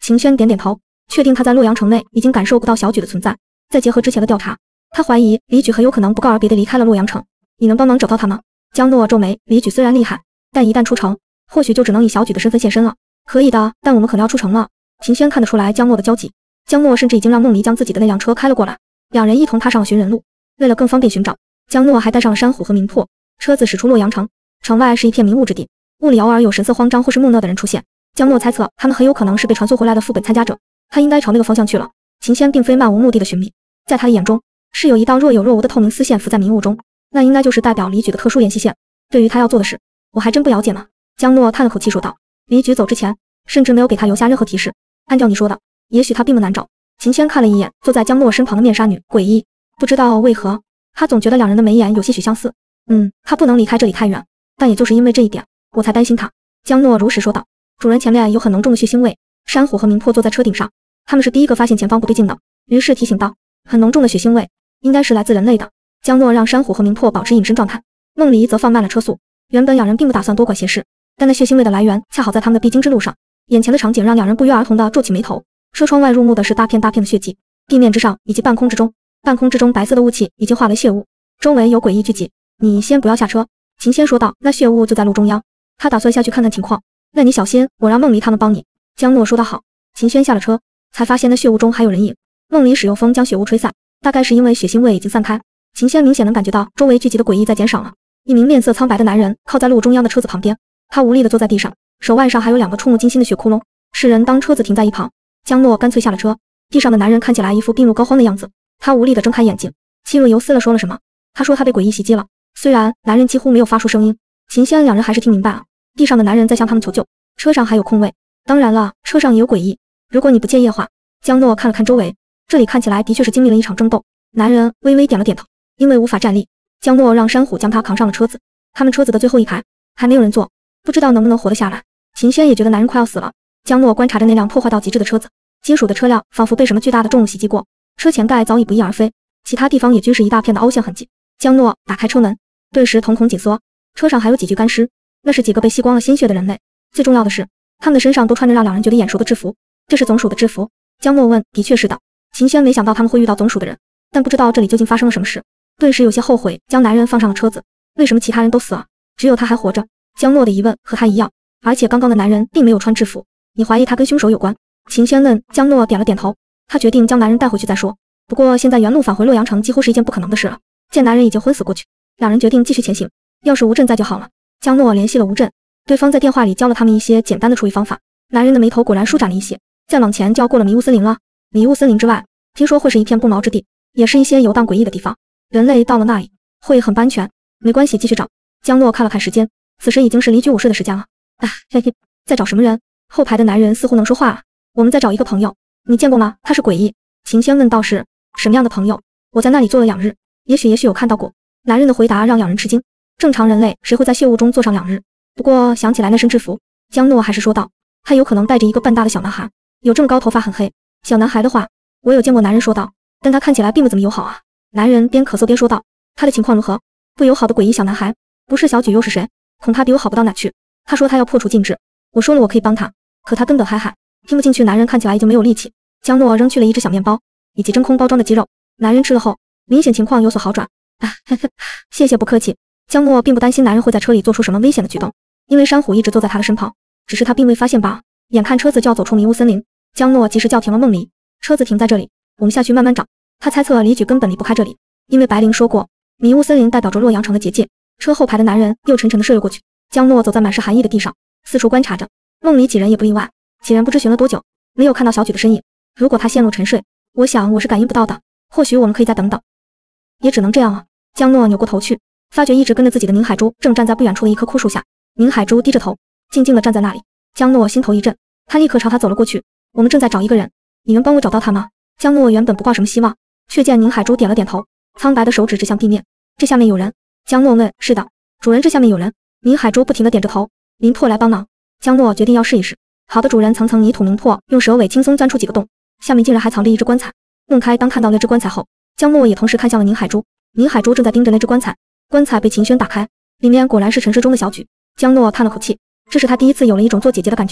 秦轩点点头，确定他在洛阳城内已经感受不到小举的存在。再结合之前的调查，他怀疑李举很有可能不告而别地离开了洛阳城。你能帮忙找到他吗？江诺皱眉，李举虽然厉害，但一旦出城，或许就只能以小举的身份现身了。可以的，但我们可能要出城了。秦轩看得出来江诺的焦急，江诺甚至已经让梦离将自己的那辆车开了过来，两人一同踏上了寻人路。为了更方便寻找，江诺还带上了山虎和明破，车子驶出洛阳城。城外是一片迷雾之地，雾里偶尔有神色慌张或是木讷的人出现。江诺猜测他们很有可能是被传送回来的副本参加者，他应该朝那个方向去了。秦轩并非漫无目的的寻觅，在他的眼中是有一道若有若无的透明丝线浮在迷雾中，那应该就是代表李举的特殊联系线。对于他要做的事，我还真不了解呢。江诺叹了口气说道。李举走之前甚至没有给他留下任何提示，按照你说的，也许他并不难找。秦轩看了一眼坐在江诺身旁的面纱女，诡异，不知道为何他总觉得两人的眉眼有些许相似。嗯，他不能离开这里太远，但也就是因为这一点，我才担心他。江诺如实说道。主人前面有很浓重的血腥味，山虎和明破坐在车顶上，他们是第一个发现前方不对劲的，于是提醒道，很浓重的血腥味，应该是来自人类的。江诺让山虎和明破保持隐身状态，梦离则放慢了车速。原本两人并不打算多管闲事，但那血腥味的来源恰好在他们的必经之路上，眼前的场景让两人不约而同地皱起眉头。车窗外入目的是大片大片的血迹，地面之上以及半空之中，半空之中白色的雾气已经化为血雾，周围有诡异聚集。你先不要下车，秦仙说道，那血雾就在路中央，他打算下去看看情况。那你小心，我让梦离他们帮你。江诺说得好。秦轩下了车，才发现那血雾中还有人影。梦离使用风将血雾吹散，大概是因为血腥味已经散开。秦轩明显能感觉到周围聚集的诡异在减少了。一名面色苍白的男人靠在路中央的车子旁边，他无力地坐在地上，手腕上还有两个触目惊心的血窟窿。是人当车子停在一旁，江诺干脆下了车。地上的男人看起来一副病入膏肓的样子，他无力地睁开眼睛，气若游丝地说了什么。他说他被诡异袭击了。虽然男人几乎没有发出声音，秦轩两人还是听明白了。地上的男人在向他们求救，车上还有空位，当然了，车上也有诡异。如果你不介意的话，江诺看了看周围，这里看起来的确是经历了一场争斗。男人微微点了点头，因为无法站立，江诺让山虎将他扛上了车子。他们车子的最后一排还没有人坐，不知道能不能活得下来。秦轩也觉得男人快要死了。江诺观察着那辆破坏到极致的车子，金属的车辆仿佛被什么巨大的重物袭击过，车前盖早已不翼而飞，其他地方也均是一大片的凹陷痕迹。江诺打开车门，顿时瞳孔紧缩，车上还有几具干尸，那是几个被吸光了鲜血的人类。最重要的是，他们的身上都穿着让两人觉得眼熟的制服。这是总署的制服？江诺问。的确是的。秦轩没想到他们会遇到总署的人，但不知道这里究竟发生了什么事，顿时有些后悔将男人放上了车子。为什么其他人都死了，只有他还活着？江诺的疑问和他一样，而且刚刚的男人并没有穿制服，你怀疑他跟凶手有关？秦轩问。江诺点了点头，他决定将男人带回去再说。不过现在原路返回洛阳城几乎是一件不可能的事了，见男人已经昏死过去，两人决定继续前行。要是吴震在就好了。江诺联系了吴震，对方在电话里教了他们一些简单的处理方法。男人的眉头果然舒展了一些，再往前就要过了迷雾森林了。迷雾森林之外，听说会是一片不毛之地，也是一些游荡诡异的地方。人类到了那里会很不安全。没关系，继续找。江诺看了看时间，此时已经是离居午睡的时间了。哎，嘿嘿，在找什么人？后排的男人似乎能说话了。我们在找一个朋友，你见过吗？他是诡异。秦轩问道。是什么样的朋友？我在那里坐了两日，也许也许有看到过。男人的回答让两人吃惊。正常人类谁会在血雾中坐上两日？不过想起来那身制服，江诺还是说道，他有可能带着一个笨大的小男孩，有这么高，头发很黑。小男孩的话，我有见过。男人说道，但他看起来并不怎么友好啊。男人边咳嗽边说道，他的情况如何？不友好的诡异小男孩，不是小举又是谁？恐怕比我好不到哪去。他说他要破除禁制，我说了我可以帮他，可他根本还喊听不进去。男人看起来已经没有力气。江诺扔去了一只小面包以及真空包装的鸡肉，男人吃了后明显情况有所好转。啊，呵呵，谢谢，不客气。江诺并不担心男人会在车里做出什么危险的举动，因为山虎一直坐在他的身旁，只是他并未发现罢了。眼看车子就要走出迷雾森林，江诺及时叫停了梦离，车子停在这里，我们下去慢慢找。他猜测李举根本离不开这里，因为白灵说过迷雾森林代表着洛阳城的结界。车后排的男人又沉沉地睡了过去。江诺走在满是寒意的地上，四处观察着。梦离几人也不例外，几人不知寻了多久，没有看到小举的身影。如果他陷入沉睡，我想我是感应不到的。或许我们可以再等等，也只能这样了。江诺扭过头去，发觉一直跟着自己的宁海珠正站在不远处的一棵枯树下。宁海珠低着头，静静地站在那里。江诺心头一震，他立刻朝他走了过去。我们正在找一个人，你能帮我找到他吗？江诺原本不抱什么希望，却见宁海珠点了点头，苍白的手指指向地面。这下面有人？江诺问。是的，主人，这下面有人。宁海珠不停地点着头。明破来帮忙。江诺决定要试一试。好的，主人。层层泥土。明破用蛇尾轻松钻出几个洞，下面竟然还藏着一只棺材。梦开当看到那只棺材后，江诺也同时看向了宁海珠。宁海珠正在盯着那只棺材，棺材被秦轩打开，里面果然是沉睡中的小举。江诺叹了口气，这是他第一次有了一种做姐姐的感觉。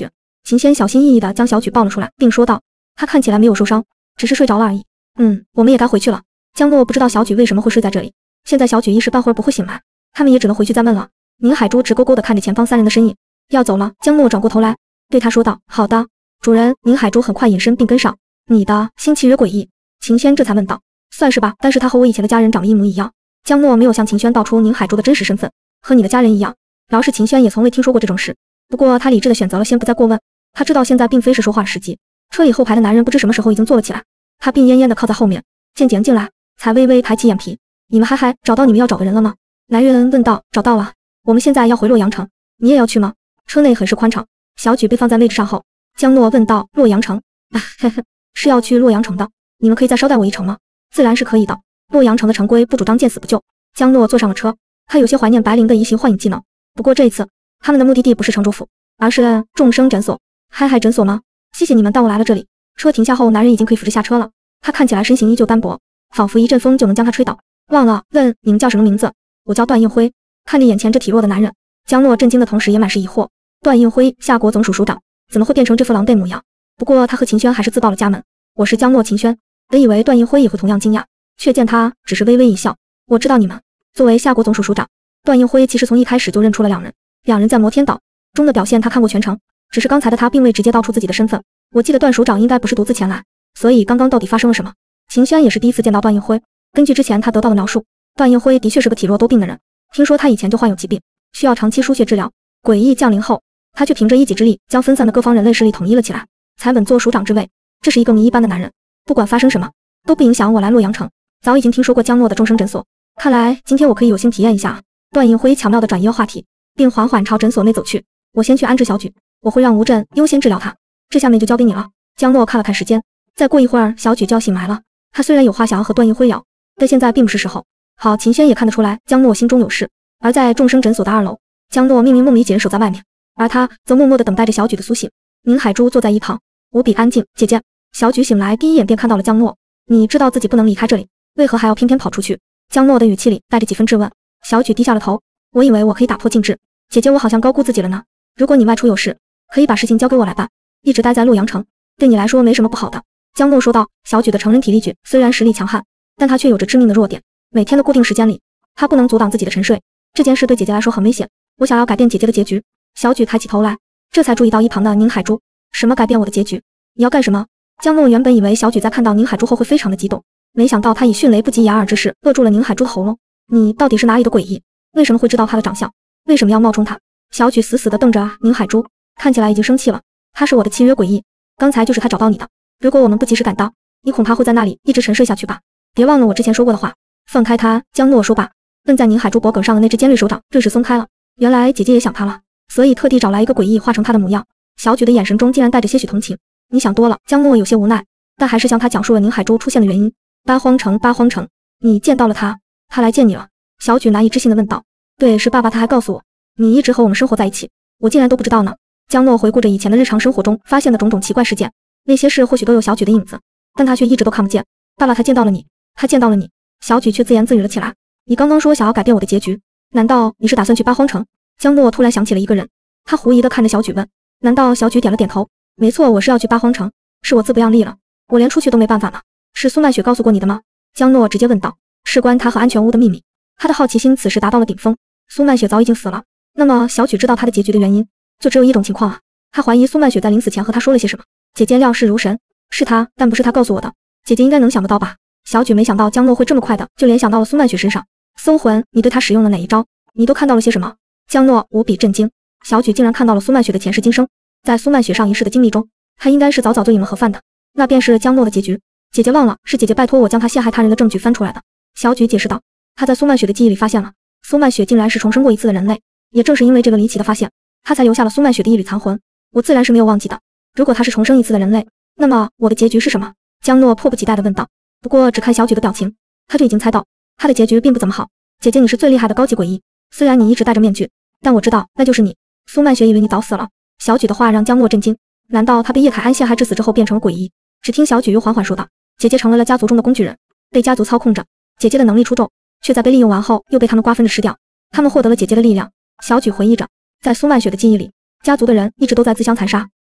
秦轩小心翼翼地将小举抱了出来，并说道：“他看起来没有受伤，只是睡着了而已。嗯，我们也该回去了。”江诺不知道小举为什么会睡在这里，现在小举一时半会儿不会醒来，他们也只能回去再问了。宁海珠直勾勾地看着前方三人的身影，要走了。江诺转过头来对他说道：“好的，主人。”宁海珠很快隐身并跟上。你的新契约诡异？秦轩这才问道。算是吧，但是他和我以前的家人长得一模一样。江诺没有向秦轩道出宁海珠的真实身份，和你的家人一样。饶是秦轩也从未听说过这种事，不过他理智的选择了先不再过问。他知道现在并非是说话的时机。车里后排的男人不知什么时候已经坐了起来，他病恹恹的靠在后面，见几人进来，才微微抬起眼皮。你们嗨嗨，找到你们要找的人了吗？男人问道。找到了，我们现在要回洛阳城，你也要去吗？车内很是宽敞，小举被放在位置上后，江诺问道。洛阳城？啊嘿嘿，是要去洛阳城的，你们可以再捎带我一程吗？自然是可以的，洛阳城的城规不主张见死不救。江诺坐上了车，他有些怀念白灵的移形换影技能，不过这一次他们的目的地不是城主府，而是众生诊所。嗨嗨，诊所吗？谢谢你们带我来了这里。车停下后，男人已经可以扶着下车了，他看起来身形依旧单薄，仿佛一阵风就能将他吹倒。忘了问你们叫什么名字？我叫段应辉。看着眼前这体弱的男人，江诺震惊的同时也满是疑惑。段应辉，夏国总署署长，怎么会变成这副狼狈模样？不过他和秦轩还是自报了家门。我是江诺秦轩。本以为段应辉也会同样惊讶，却见他只是微微一笑。我知道你们。作为夏国总署署长，段应辉其实从一开始就认出了两人。两人在摩天岛中的表现他看过全程，只是刚才的他并未直接道出自己的身份。我记得段署长应该不是独自前来，所以刚刚到底发生了什么？秦轩也是第一次见到段应辉，根据之前他得到的描述，段应辉的确是个体弱多病的人。听说他以前就患有疾病，需要长期输血治疗。诡异降临后，他却凭着一己之力将分散的各方人类势力统一了起来，才稳坐署长之位。这是一个谜一般的男人。不管发生什么，都不影响我来洛阳城。早已经听说过江诺的众生诊所，看来今天我可以有幸体验一下啊。段应辉巧妙地转移了话题，并缓缓朝诊所内走去。我先去安置小举，我会让吴震优先治疗他。这下面就交给你了。江诺看了看时间，再过一会儿小举就要醒来了。他虽然有话想要和段应辉聊，但现在并不是时候。好，秦轩也看得出来江诺心中有事。而在众生诊所的二楼，江诺命令梦里几人守在外面，而他则默默地等待着小举的苏醒。宁海珠坐在一旁，无比安静。姐姐。小举醒来第一眼便看到了江诺。你知道自己不能离开这里，为何还要偏偏跑出去？江诺的语气里带着几分质问。小举低下了头。我以为我可以打破禁制，姐姐我好像高估自己了呢。如果你外出有事，可以把事情交给我来办，一直待在洛阳城对你来说没什么不好的。江诺说道。小举的成人体力举虽然实力强悍，但他却有着致命的弱点，每天的固定时间里，他不能阻挡自己的沉睡。这件事对姐姐来说很危险，我想要改变姐姐的结局。小举抬起头来，这才注意到一旁的宁海珠。什么改变我的结局？你要干什么？江诺原本以为小举在看到宁海珠后会非常的激动，没想到他以迅雷不及掩耳之势扼住了宁海珠的喉咙。你到底是哪里的诡异？为什么会知道他的长相？为什么要冒充他？小举死死地瞪着宁海珠，看起来已经生气了。他是我的契约诡异，刚才就是他找到你的。如果我们不及时赶到，你恐怕会在那里一直沉睡下去吧。别忘了我之前说过的话。放开他。江诺说罢，摁在宁海珠脖梗上的那只尖锐手掌顿时松开了。原来姐姐也想他了，所以特地找来一个诡异化成他的模样。小举的眼神中竟然带着些许同情。你想多了。江诺有些无奈，但还是向他讲述了宁海珠出现的原因。八荒城，八荒城，你见到了他？他来见你了？小举难以置信地问道。对，是爸爸，他还告诉我，你一直和我们生活在一起，我竟然都不知道呢。江诺回顾着以前的日常生活中发现的种种奇怪事件，那些事或许都有小举的影子，但他却一直都看不见。爸爸，他见到了你，他见到了你。小举却自言自语了起来。你刚刚说想要改变我的结局，难道你是打算去八荒城？江诺突然想起了一个人，他狐疑地看着小举问。难道？小举点了点头。没错，我是要去八荒城，是我自不量力了，我连出去都没办法呢。是苏曼雪告诉过你的吗？江诺直接问道。事关他和安全屋的秘密。他的好奇心此时达到了顶峰。苏曼雪早已经死了，那么小举知道他的结局的原因，就只有一种情况啊。他怀疑苏曼雪在临死前和他说了些什么。姐姐料事如神，是他，但不是他告诉我的。姐姐应该能想得到吧？小举没想到江诺会这么快的就联想到了苏曼雪身上。搜魂，你对他使用了哪一招？你都看到了些什么？江诺无比震惊。小举竟然看到了苏曼雪的前世今生，在苏曼雪上一世的经历中，他应该是早早就饮了盒饭的，那便是江诺的结局。姐姐忘了，是姐姐拜托我将他陷害他人的证据翻出来的。小举解释道。他在苏曼雪的记忆里发现了，苏曼雪竟然是重生过一次的人类，也正是因为这个离奇的发现，他才留下了苏曼雪的一缕残魂。我自然是没有忘记的。如果他是重生一次的人类，那么我的结局是什么？江诺迫不及待地问道。不过只看小举的表情，他就已经猜到他的结局并不怎么好。姐姐，你是最厉害的高级诡异，虽然你一直戴着面具，但我知道那就是你。苏曼雪以为你早死了。小举的话让江诺震惊，难道他被叶凯安陷害致死之后变成了诡异？只听小举又缓缓说道。姐姐成为了家族中的工具人，被家族操控着。姐姐的能力出众，却在被利用完后又被他们瓜分着吃掉。他们获得了姐姐的力量。小举回忆着，在苏曼雪的记忆里，家族的人一直都在自相残杀，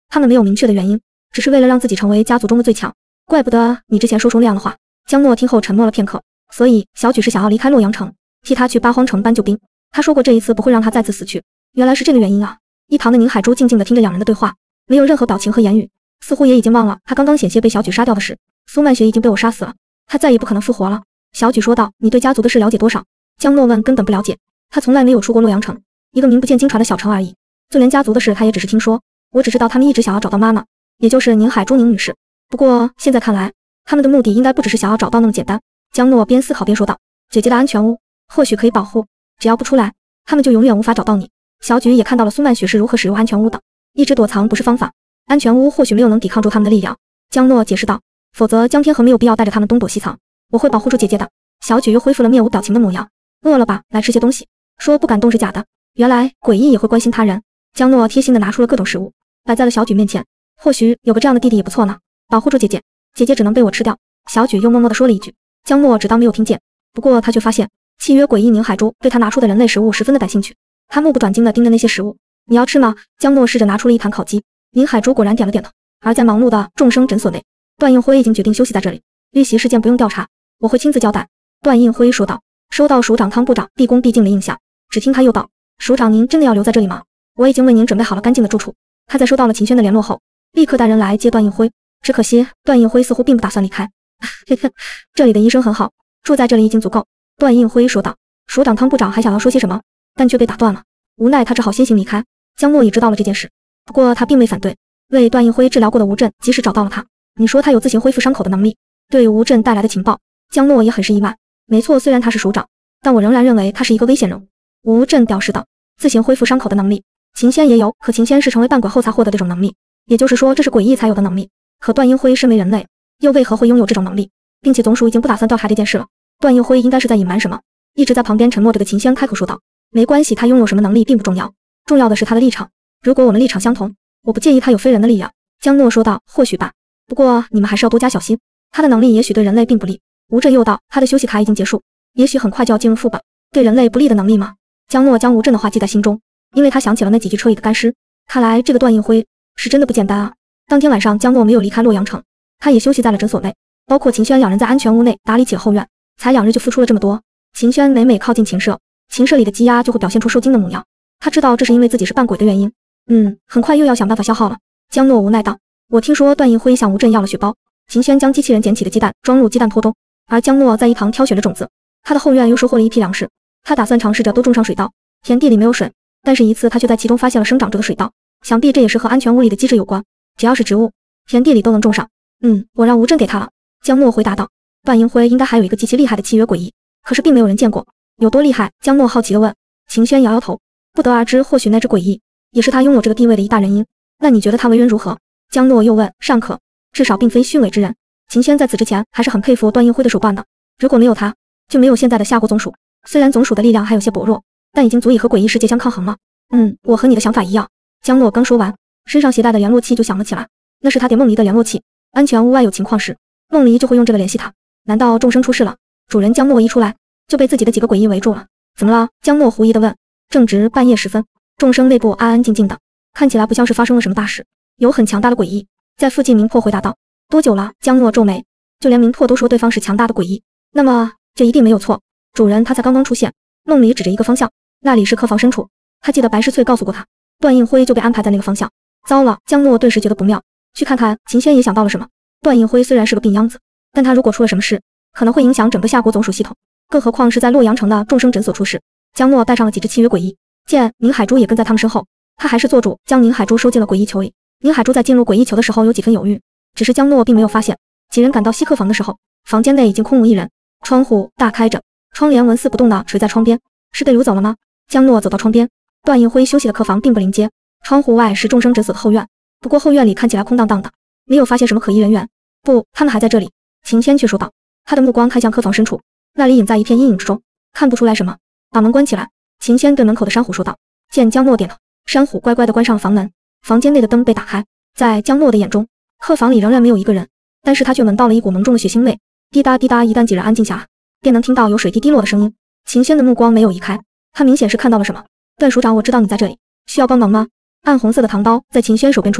他们没有明确的原因，只是为了让自己成为家族中的最强。怪不得你之前说出那样的话。江诺听后沉默了片刻，所以小举是想要离开洛阳城，替他去八荒城搬救兵。他说过这一次不会让他再次死去，原来是这个原因啊。一旁的宁海珠静静地听着两人的对话，没有任何表情和言语，似乎也已经忘了他刚刚险些被小举杀掉的事。苏曼雪已经被我杀死了，他再也不可能复活了。小举说道，你对家族的事了解多少？江诺问，根本不了解，他从来没有出过洛阳城，一个名不见经传的小城而已，就连家族的事他也只是听说。我只知道他们一直想要找到妈妈，也就是宁海珠宁女士。不过现在看来，他们的目的应该不只是想要找到那么简单。江诺边思考边说道，姐姐的安全屋或许可以保护，只要不出来，他们就永远无法找到你。小举也看到了苏曼雪是如何使用安全屋的，一直躲藏不是方法，安全屋或许没有能抵抗住他们的力量。江诺解释道，否则江天河没有必要带着他们东躲西藏，我会保护住姐姐的。小举又恢复了面无表情的模样，饿了吧，来吃些东西。说不敢动是假的，原来诡异也会关心他人。江诺贴心的拿出了各种食物，摆在了小举面前，或许有个这样的弟弟也不错呢，保护住姐姐，姐姐只能被我吃掉。小举又默默地说了一句，江诺只当没有听见，不过他却发现契约诡异宁海珠对他拿出的人类食物十分的感兴趣，他目不转睛地盯着那些食物。你要吃吗？江诺试着拿出了一盘烤鸡，宁海珠果然点了点头。而在忙碌的众生诊所内，段应辉已经决定休息在这里，遇袭事件不用调查，我会亲自交代。段应辉说道。收到署长汤部长毕恭毕敬的应下，只听他又道，署长您真的要留在这里吗？我已经为您准备好了干净的住处。他在收到了秦轩的联络后，立刻带人来接段应辉，只可惜段应辉似乎并不打算离开。这里的医生很好，住在这里已经足够。段应辉说道。署长汤部长还想要说些什么，但却被打断了，无奈他只好先行离开。江诺也知道了这件事，不过他并未反对，为段应辉治疗过的吴震及时找到了他。你说他有自行恢复伤口的能力，对于吴震带来的情报，江诺也很是意外。没错，虽然他是署长，但我仍然认为他是一个危险人物。吴震表示道，自行恢复伤口的能力，秦仙也有，可秦仙是成为半鬼后才获得这种能力，也就是说这是诡异才有的能力。可段应辉身为人类，又为何会拥有这种能力？并且总署已经不打算调查这件事了，段应辉应该是在隐瞒什么。一直在旁边沉默着的秦仙开口说道，没关系，他拥有什么能力并不重要，重要的是他的立场，如果我们立场相同，我不介意他有非人的力量。江诺说道，或许吧，不过你们还是要多加小心，他的能力也许对人类并不利。吴震又道，他的休息卡已经结束，也许很快就要进入副本，对人类不利的能力吗？江诺将吴震的话记在心中，因为他想起了那几具车椅的干尸，看来这个段应辉是真的不简单啊。当天晚上江诺没有离开洛阳城，他也休息在了诊所内，包括秦轩两人在安全屋内打理起了后院，才两日就付出了这么多。秦轩每每靠近秦舍，秦舍里的鸡鸭就会表现出受惊的模样，他知道这是因为自己是扮鬼的原因。嗯，很快又要想办法消耗了。江诺无奈道，我听说段应辉向吴震要了血包。秦轩将机器人捡起的鸡蛋装入鸡蛋托中，而江诺在一旁挑选着种子。他的后院又收获了一批粮食，他打算尝试着都种上水稻。田地里没有水，但是一次他却在其中发现了生长着的水稻，想必这也是和安全屋里的机制有关，只要是植物，田地里都能种上。嗯，我让吴震给他了。江诺回答道。段应辉应该还有一个极其厉害的契约诡异，可是并没有人见过，有多厉害？江诺好奇地问。秦轩摇摇头，不得而知，或许那只诡异也是他拥有这个地位的一大原因。那你觉得他为人如何？江诺又问。尚可，至少并非虚伪之人。秦轩在此之前还是很佩服段应辉的手段的，如果没有他，就没有现在的夏国总署。虽然总署的力量还有些薄弱，但已经足以和诡异世界相抗衡了。嗯，我和你的想法一样。江诺刚说完，身上携带的联络器就响了起来，那是他点梦离的联络器。安全屋外有情况时，梦离就会用这个联系他。难道众生出事了？主人江诺一出来就被自己的几个诡异围住了。怎么了？江诺狐疑地问。正值半夜时分，众生内部安安静静的，看起来不像是发生了什么大事，有很强大的诡异。在附近明破回答道。多久了？江诺皱眉。就连明破都说对方是强大的诡异，那么这一定没有错。主人他才刚刚出现。梦离指着一个方向，那里是客房深处，他记得白诗翠告诉过他，段应辉就被安排在那个方向。糟了，江诺顿时觉得不妙，去看看。秦轩也想到了什么，段应辉虽然是个病秧子，但他如果出了什么事，可能会影响整个夏国总署系统，更何况是在洛阳城的众生诊所出事。江诺带上了几只契约诡异，见宁海珠也跟在他们身后，他还是做主将宁海珠收进了诡异球里。宁海珠在进入诡异球的时候有几分犹豫，只是江诺并没有发现。几人赶到西客房的时候，房间内已经空无一人，窗户大开着，窗帘纹丝不动地垂在窗边。是被掳走了吗？江诺走到窗边，段应辉休息的客房并不临街，窗户外是众生诊所的后院，不过后院里看起来空荡荡的，没有发现什么可疑人员。不，他们还在这里。秦轩却说道，他的目光看向客房深处，那里隐在一片阴影之中，看不出来什么。把门关起来。秦轩对门口的珊瑚说道。见江诺点头，珊瑚乖乖地关上了房门。房间内的灯被打开，在江诺的眼中，客房里仍然没有一个人，但是他却闻到了一股浓重的血腥味。滴答滴答，一旦几人安静下来，便能听到有水滴滴落的声音。秦轩的目光没有移开，他明显是看到了什么。段署长，我知道你在这里，需要帮忙吗？暗红色的唐刀在秦轩手边出现，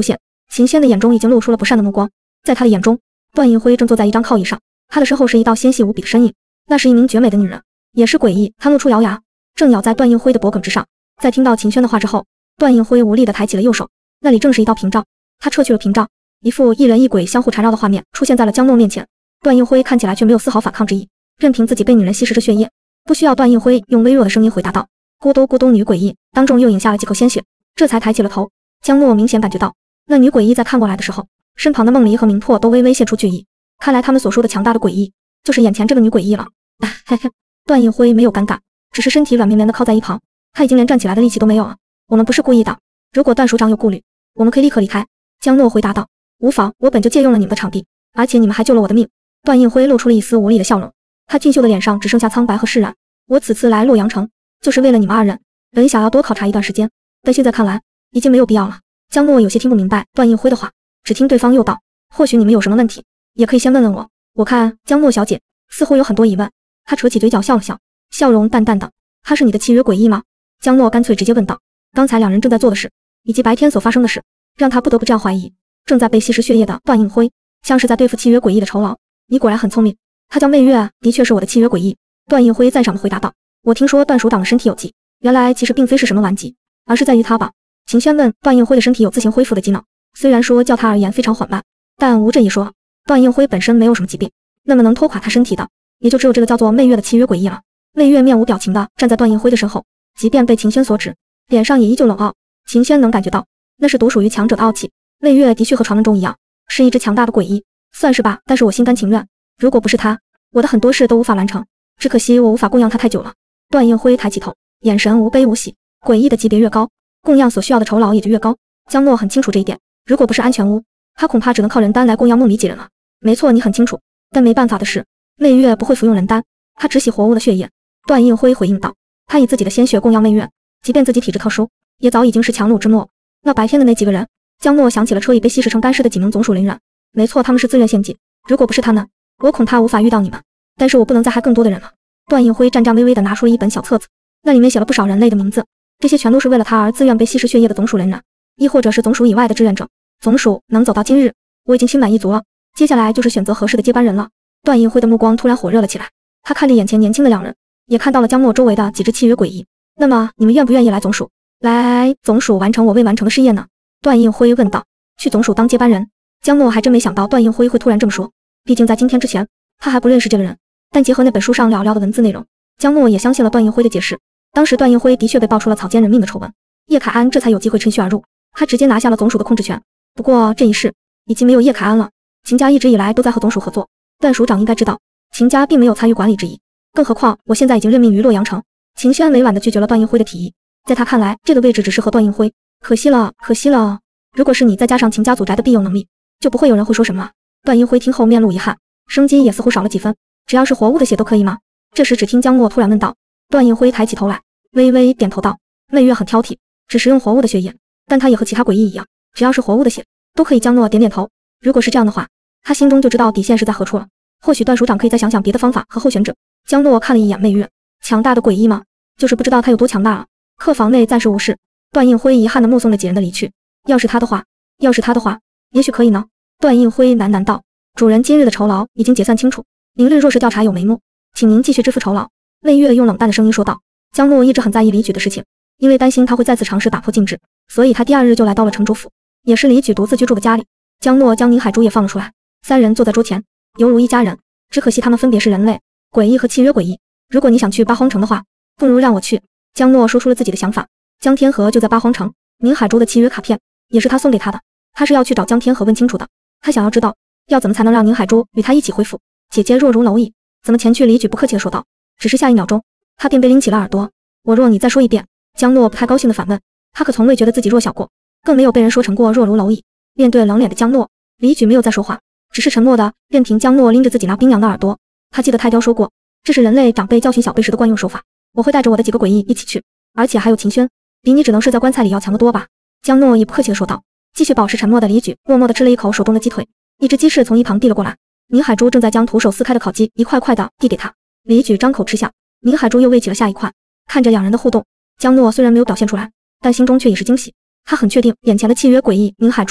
秦轩的眼中已经露出了不善的目光，在他的眼中，段印辉正坐在一张靠椅上，他的身后是一道纤细无比的身影，那是一名绝美的女人，也是诡异，她露出獠牙，正咬在段印辉的脖颈之上。在听到秦轩的话之后，段印辉无力地抬起了右手，那里正是一道屏障，他撤去了屏障，一副一人一鬼相互缠绕的画面出现在了江诺面前。段印辉看起来却没有丝毫反抗之意，任凭自己被女人吸食着血液。不需要段印辉用微弱的声音回答道：“咕咚咕咚。”女诡异当众又饮下了几口鲜血，这才抬起了头。江诺明显感觉到，那女诡异在看过来的时候，身旁的梦离和明破都微微现出惧意。看来他们所说的强大的诡异，就是眼前这个女诡异了。嘿嘿，段印辉没有尴尬，只是身体软绵绵的靠在一旁，他已经连站起来的力气都没有了。我们不是故意的，如果段署长有顾虑，我们可以立刻离开。江诺回答道：“无妨，我本就借用了你们的场地，而且你们还救了我的命。”段印辉露出了一丝无力的笑容，他俊秀的脸上只剩下苍白和释然。我此次来洛阳城，就是为了你们二人，本想要多考察一段时间，但现在看来，已经没有必要了。江诺有些听不明白段印辉的话，只听对方又道：“或许你们有什么问题，也可以先问问我。我看江诺小姐似乎有很多疑问。”他扯起嘴角笑了笑，笑容淡淡的：“他是你的契约诡异吗？”江诺干脆直接问道：“刚才两人正在做的事，以及白天所发生的事，让他不得不这样怀疑，正在被吸食血液的段印辉，像是在对付契约诡异的酬劳。你果然很聪明，他叫媚月啊，的确是我的契约诡异。”段印辉赞赏地回答道：“我听说段署长的身体有疾，原来其实并非是什么顽疾，而是在于他吧。”秦轩问：“段印辉的身体有自行恢复的机能，虽然说较他而言非常缓慢，但吴镇也说段印辉本身没有什么疾病，那么能拖垮他身体的，也就只有这个叫做媚月的契约诡异了。”媚月面无表情地站在段印辉的身后，即便被秦轩所指，脸上也依旧冷傲。秦轩能感觉到，那是独属于强者的傲气。媚月的确和传闻中一样，是一只强大的诡异，算是吧，但是我心甘情愿。如果不是他，我的很多事都无法完成，只可惜我无法供养他太久了。段印辉抬起头，眼神无悲无喜。诡异的级别越高，供养所需要的酬劳也就越高。江诺很清楚这一点，如果不是安全屋，他恐怕只能靠人丹来供养梦离几人了。没错，你很清楚，但没办法的是，媚月不会服用人丹，他只喜活物的血液。段印辉回应道：“他以自己的鲜血供养媚月，即便自己体质特殊，也早已经是强弩之末。”那白天的那几个人，江诺想起了车已被吸食成干尸的几名总属人员。没错，他们是自愿献祭，如果不是他们，我恐怕无法遇到你们。但是我不能再害更多的人了。段印辉战战巍巍地拿出了一本小册子，那里面写了不少人类的名字，这些全都是为了他而自愿被吸食血液的总属人员，亦或者是总属以外的志愿者。总属能走到今日，我已经心满意足了，接下来就是选择合适的接班人了。段印辉的目光突然火热了起来，他看着眼前年轻的两人，也看到了江诺周围的几只契约诡异。那么你们愿不愿意来总署，来总署完成我未完成的事业呢？段印辉问道。去总署当接班人？江诺还真没想到段印辉会突然这么说，毕竟在今天之前，他还不认识这个人。但结合那本书上寥寥的文字内容，江诺也相信了段印辉的解释。当时段印辉的确被爆出了草菅人命的丑闻，叶凯安这才有机会趁虚而入，他直接拿下了总署的控制权。不过这一世已经没有叶凯安了，秦家一直以来都在和总署合作，段署长应该知道，秦家并没有参与管理之意。更何况我现在已经任命于洛阳城。秦轩委婉地拒绝了段印辉的提议，在他看来，这个位置只适合段印辉。可惜了，可惜了。如果是你，再加上秦家祖宅的庇佑能力，就不会有人会说什么。段印辉听后面露遗憾，生机也似乎少了几分。只要是活物的血都可以吗？这时只听江诺突然问道。段印辉抬起头来，微微点头道：“媚月很挑剔，只食用活物的血液，但他也和其他诡异一样，只要是活物的血都可以。”江诺点点头。如果是这样的话，他心中就知道底线是在何处了。或许段署长可以再想想别的方法和候选者。江诺看了一眼媚月，强大的诡异吗？就是不知道他有多强大了。客房内暂时无事，段印辉遗憾地目送着几人的离去。要是他的话，要是他的话，也许可以呢。段印辉喃喃道：“主人今日的酬劳已经结算清楚，明日若是调查有眉目，请您继续支付酬劳。”媚月用冷淡的声音说道。江诺一直很在意李举的事情，因为担心他会再次尝试打破禁制，所以他第二日就来到了城主府，也是李举独自居住的家里。江诺将宁海珠也放了出来，三人坐在桌前，犹如一家人。只可惜他们分别是人类、诡异和契约诡异。如果你想去八荒城的话，不如让我去。江诺说出了自己的想法。江天河就在八荒城，宁海珠的契约卡片也是他送给他的，他是要去找江天河问清楚的。他想要知道，要怎么才能让宁海珠与他一起恢复。姐姐若如蝼蚁，怎么前去？李举不客气地说道。只是下一秒钟，他便被拎起了耳朵。我若你再说一遍。江诺不太高兴地反问，他可从未觉得自己弱小过，更没有被人说成过弱如蝼蚁。面对冷脸的江诺，李举没有再说话，只是沉默的任凭江诺拎着自己那冰凉的耳朵。他记得太雕说过，这是人类长辈教训小辈时的惯用手法。我会带着我的几个诡异一起去，而且还有秦轩，比你只能睡在棺材里要强得多吧？江诺也不客气地说道。继续保持沉默的李举默默地吃了一口手中的鸡腿，一只鸡翅从一旁递了过来。宁海珠正在将徒手撕开的烤鸡一块块的递给他，李举张口吃下，宁海珠又喂起了下一块。看着两人的互动，江诺虽然没有表现出来，但心中却已是惊喜。他很确定眼前的契约诡异宁海珠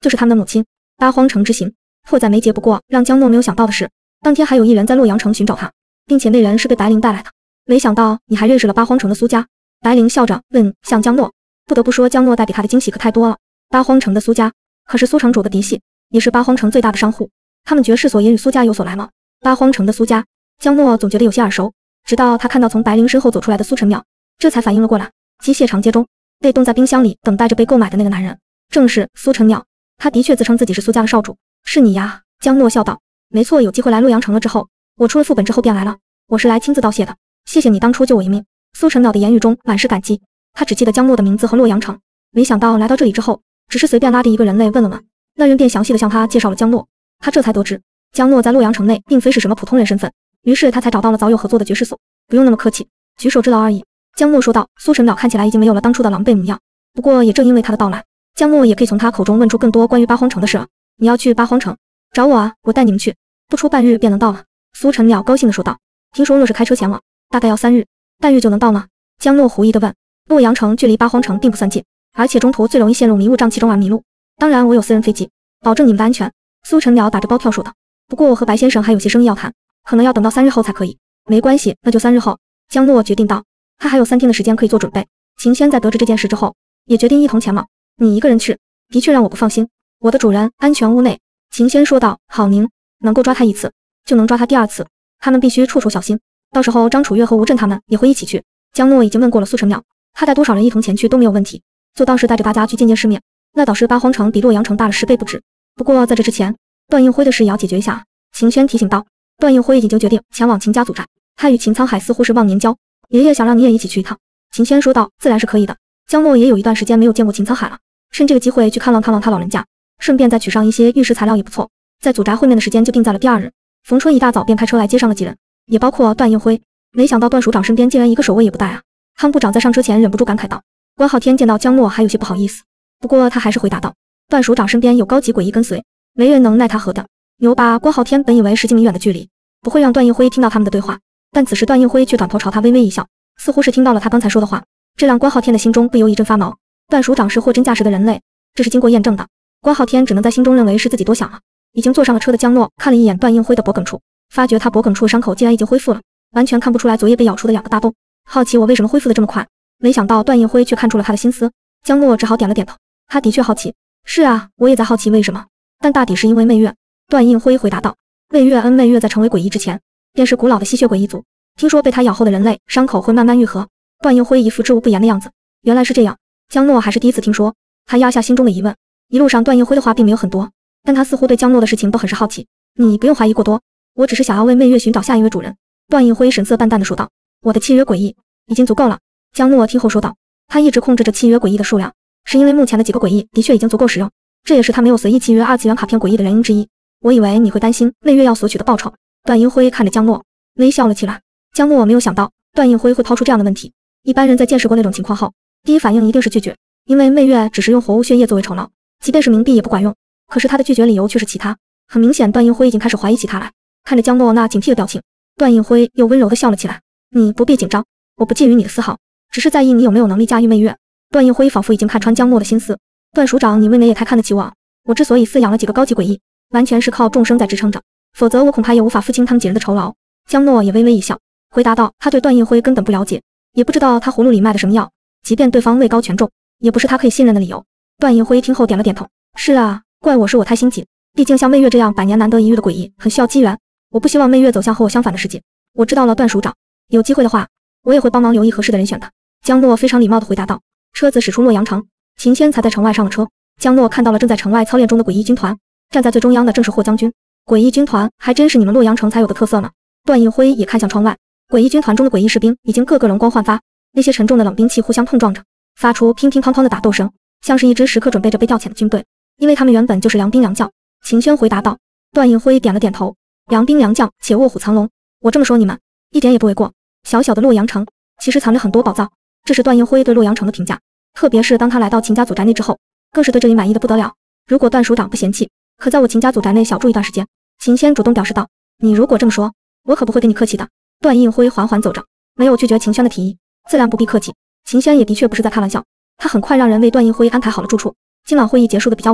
就是他们的母亲。八荒城之行，迫在眉睫。不过让江诺没有想到的是，当天还有一人在洛阳城寻找他，并且那人是被白灵带来的。没想到你还认识了八荒城的苏家。白灵笑着问向江诺。不得不说，江诺带给他的惊喜可太多了。八荒城的苏家可是苏城主的嫡系，也是八荒城最大的商户，他们绝世所也与苏家有所来往。八荒城的苏家，江诺总觉得有些耳熟，直到他看到从白灵身后走出来的苏晨淼，这才反应了过来。机械长街中被冻在冰箱里等待着被购买的那个男人，正是苏晨淼。他的确自称自己是苏家的少主。是你呀，江诺笑道。没错，有机会来洛阳城了之后，我出了副本之后便来了，我是来亲自道谢的，谢谢你当初救我一命。苏晨淼的言语中满是感激，他只记得江诺的名字和洛阳城，没想到来到这里之后，只是随便拉着一个人类问了问，那人便详细的向他介绍了江诺。他这才得知，江诺在洛阳城内并非是什么普通人身份，于是他才找到了早有合作的绝世所。不用那么客气，举手之劳而已。江诺说道。苏晨淼看起来已经没有了当初的狼狈模样，不过也正因为他的到来，江诺也可以从他口中问出更多关于八荒城的事了。你要去八荒城？找我啊，我带你们去，不出半日便能到了。苏晨淼高兴地说道。听说若是开车前往，大概要三日，半日就能到吗？江诺狐疑地问。洛阳城距离八荒城并不算近，而且中途最容易陷入迷雾瘴气中而迷路。当然我有私人飞机，保证你们的安全。苏晨淼打着包票说道。不过我和白先生还有些生意要谈，可能要等到三日后才可以。没关系，那就三日后。江诺决定道。他还有三天的时间可以做准备。秦轩在得知这件事之后，也决定一同前往。你一个人去，的确让我不放心。我的主人安全屋内。秦轩说道。好，您能够抓他一次，就能抓他第二次，他们必须处处小心。到时候张楚月和吴震他们也会一起去。江诺已经问过了苏晨淼，他带多少人一同前去都没有问题，就当是带着大家去见见世面。那倒是八荒城比洛阳城大了十倍不止。不过在这之前，段应辉的事也要解决一下。秦轩提醒道。段应辉已经决定前往秦家祖宅，他与秦沧海似乎是忘年交，爷爷想让你也一起去一趟。秦轩说道。自然是可以的。江诺也有一段时间没有见过秦沧海了，趁这个机会去看望看望他老人家，顺便再取上一些玉石材料也不错。在祖宅会面的时间就定在了第二日。冯春一大早便开车来接上了几人，也包括段应辉。没想到段署长身边竟然一个守卫也不带啊！康部长在上车前忍不住感慨道。关浩天见到江诺还有些不好意思，不过他还是回答道。段署长身边有高级诡异跟随，没人能奈他何的。牛巴关浩天本以为十几米远的距离不会让段应辉听到他们的对话，但此时段应辉却转头朝他微微一笑，似乎是听到了他刚才说的话，这让关浩天的心中不由一阵发毛。段署长是货真价实的人类，这是经过验证的。关浩天只能在心中认为是自己多想了。已经坐上了车的江诺看了一眼段应辉的脖梗处，发觉他脖梗处伤口竟然已经恢复了，完全看不出来昨夜被咬出的两个大洞。好奇我为什么恢复的这么快，没想到段应辉却看出了他的心思。江诺只好点了点头，他的确好奇。是啊，我也在好奇为什么，但大抵是因为媚月。段应辉回答道。媚月恩媚月在成为诡异之前，便是古老的吸血鬼一族，听说被他咬后的人类伤口会慢慢愈合。段应辉一副知无不言的样子。原来是这样，江诺还是第一次听说。他压下心中的疑问。一路上段应辉的话并没有很多，但他似乎对江诺的事情都很是好奇。你不用怀疑过多，我只是想要为媚月寻找下一位主人。段应辉神色淡淡的说道。我的契约诡异已经足够了。江诺听后说道。他一直控制着契约诡异的数量，是因为目前的几个诡异的确已经足够使用，这也是他没有随意契约二次元卡片诡异的原因之一。我以为你会担心媚月要索取的报酬。段应辉看着江诺微笑了起来。江诺没有想到段应辉会抛出这样的问题，一般人在见识过那种情况后，第一反应一定是拒绝，因为媚月只是用活物血液作为酬劳，即便是冥币也不管用。可是他的拒绝理由却是其他，很明显段应辉已经开始怀疑起他来。看着江诺那警惕的表情，段应辉又温柔地笑了起来。你不必紧张，我不觊觎你的丝毫，只是在意你有没有能力驾驭媚月。段应辉仿佛已经看穿江诺的心思。段署长，你未免也太看得起我啊！我之所以饲养了几个高级诡异，完全是靠众生在支撑着，否则我恐怕也无法付清他们几人的酬劳。江诺也微微一笑，回答道。他对段应辉根本不了解，也不知道他葫芦里卖的什么药，即便对方位高权重，也不是他可以信任的理由。段应辉听后点了点头。是啊，怪我是我太心急，毕竟像媚月这样百年难得一遇的诡异，很需要机缘。我不希望媚月走向和我相反的世界。我知道了，段署长，有机会的话，我也会帮忙留意合适的人选的。江诺非常礼貌地回答道。车子驶出洛阳城，秦轩才在城外上了车。江诺看到了正在城外操练中的诡异军团，站在最中央的正是霍将军。诡异军团还真是你们洛阳城才有的特色呢。段应辉也看向窗外，诡异军团中的诡异士兵已经个个容光焕发，那些沉重的冷兵器互相碰撞着，发出乒乒乓乓的打斗声，像是一支时刻准备着被调遣的军队，因为他们原本就是良兵良将。秦轩回答道。段应辉点了点头。良兵良将且卧虎藏龙，我这么说你们一点也不为过。小小的洛阳城其实藏着很多宝藏，这是段应辉对洛阳城的评价。特别是当他来到秦家祖宅内之后，更是对这里满意的不得了。如果段署长不嫌弃，可在我秦家祖宅内小住一段时间。秦轩主动表示道。你如果这么说，我可不会对你客气的。段应辉缓缓走着，没有拒绝秦轩的提议，自然不必客气。秦轩也的确不是在开玩笑，他很快让人为段应辉安排好了住处。今晚会议结束的比较晚，